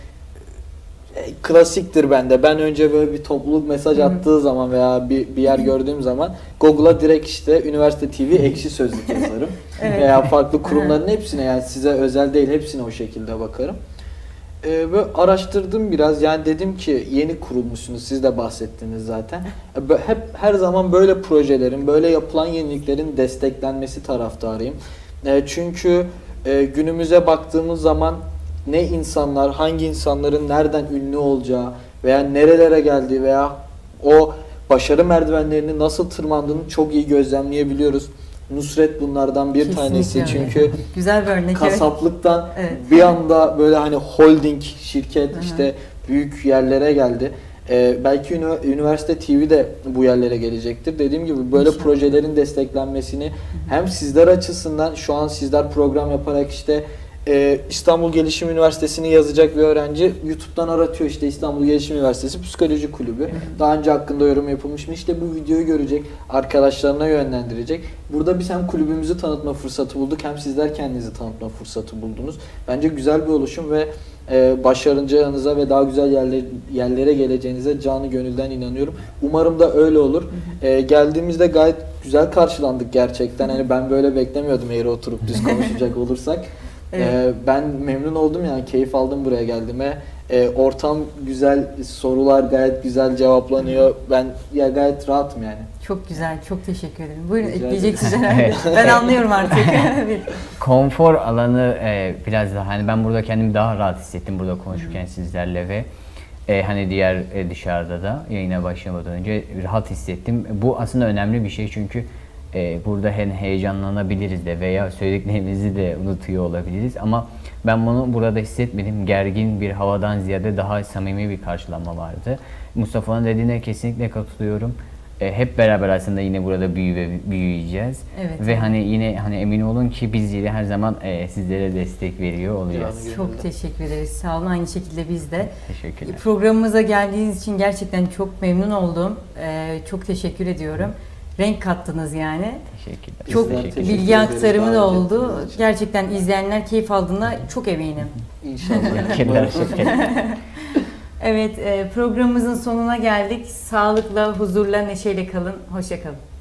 e, klasiktir bende. Ben önce böyle bir topluluk mesaj attığı zaman veya bir, bir yer gördüğüm zaman Google'a direkt işte üniversite T V ekşi sözlük yazarım. Evet. Veya farklı kurumların hepsine, yani size özel değil hepsine o şekilde bakarım. Ee, böyle araştırdım biraz, yani dedim ki yeni kurulmuşsunuz, siz de bahsettiniz zaten. Hep her zaman böyle projelerin, böyle yapılan yeniliklerin desteklenmesi taraftarıyım. E, çünkü e, günümüze baktığımız zaman ne insanlar, hangi insanların nereden ünlü olacağı veya nerelere geldiği veya o başarı merdivenlerini nasıl tırmandığını çok iyi gözlemleyebiliyoruz. Nusret bunlardan bir Kesinlikle tanesi, öyle. çünkü Güzel bir örnek. kasaplıktan Evet. bir anda böyle hani holding şirket Hı hı. işte büyük yerlere geldi. Ee, belki ünü- üniversite T V de bu yerlere gelecektir. Dediğim gibi böyle İnşallah. projelerin desteklenmesini hem sizler açısından şu an sizler program yaparak işte e, İstanbul Gelişim Üniversitesi'ni yazacak bir öğrenci YouTube'dan aratıyor işte İstanbul Gelişim Üniversitesi Psikoloji Kulübü. Daha önce hakkında yorum yapılmış mı? İşte bu videoyu görecek, arkadaşlarına yönlendirecek. Burada biz hem kulübümüzü tanıtma fırsatı bulduk hem sizler kendinizi tanıtma fırsatı buldunuz. Bence güzel bir oluşum ve e, başaracağınıza ve daha güzel yerler, yerlere geleceğinize canı gönülden inanıyorum. Umarım da öyle olur. E, geldiğimizde gayet güzel karşılandık gerçekten. Hani ben böyle beklemiyordum eğer oturup düz konuşacak olursak. Evet. E, ben memnun oldum yani keyif aldım buraya geldiğime. E, ortam güzel, sorular gayet güzel cevaplanıyor. Ben ya gayet rahatım yani. Çok güzel, çok teşekkür ederim. Buyurun, Rica ekleyeceksiniz ederim. herhalde. Ben anlıyorum artık. Evet. Konfor alanı e, biraz daha hani ben burada kendimi daha rahat hissettim burada konuşurken sizlerle ve e, hani diğer e, dışarıda da yayına başlamadan önce rahat hissettim. Bu aslında önemli bir şey çünkü e, burada hem heyecanlanabiliriz de veya söylediklerimizi de unutuyor olabiliriz ama ben bunu burada hissetmedim. Gergin bir havadan ziyade daha samimi bir karşılanma vardı. Mustafa'nın dediğine kesinlikle katılıyorum. E, hep beraber aslında yine burada büyü büyüyeceğiz. Evet. Ve hani yine hani emin olun ki biz yine her zaman e, sizlere destek veriyor olacağız. Canı Çok teşekkür ederiz. Sağ olun. Aynı şekilde biz de. Teşekkürler. Programımıza geldiğiniz için gerçekten çok memnun oldum. Ee, çok teşekkür ediyorum. Renk kattınız yani. Teşekkürler. Çok Bizler Teşekkür teşekkür bilgi ederiz aktarımı da davet oldu. ettiğiniz için. Gerçekten izleyenler keyif aldığına çok eminim. İnşallah. Teşekkürler. Teşekkürler. Evet, e, programımızın sonuna geldik. Sağlıkla, huzurla, neşeyle kalın. Hoşça kalın.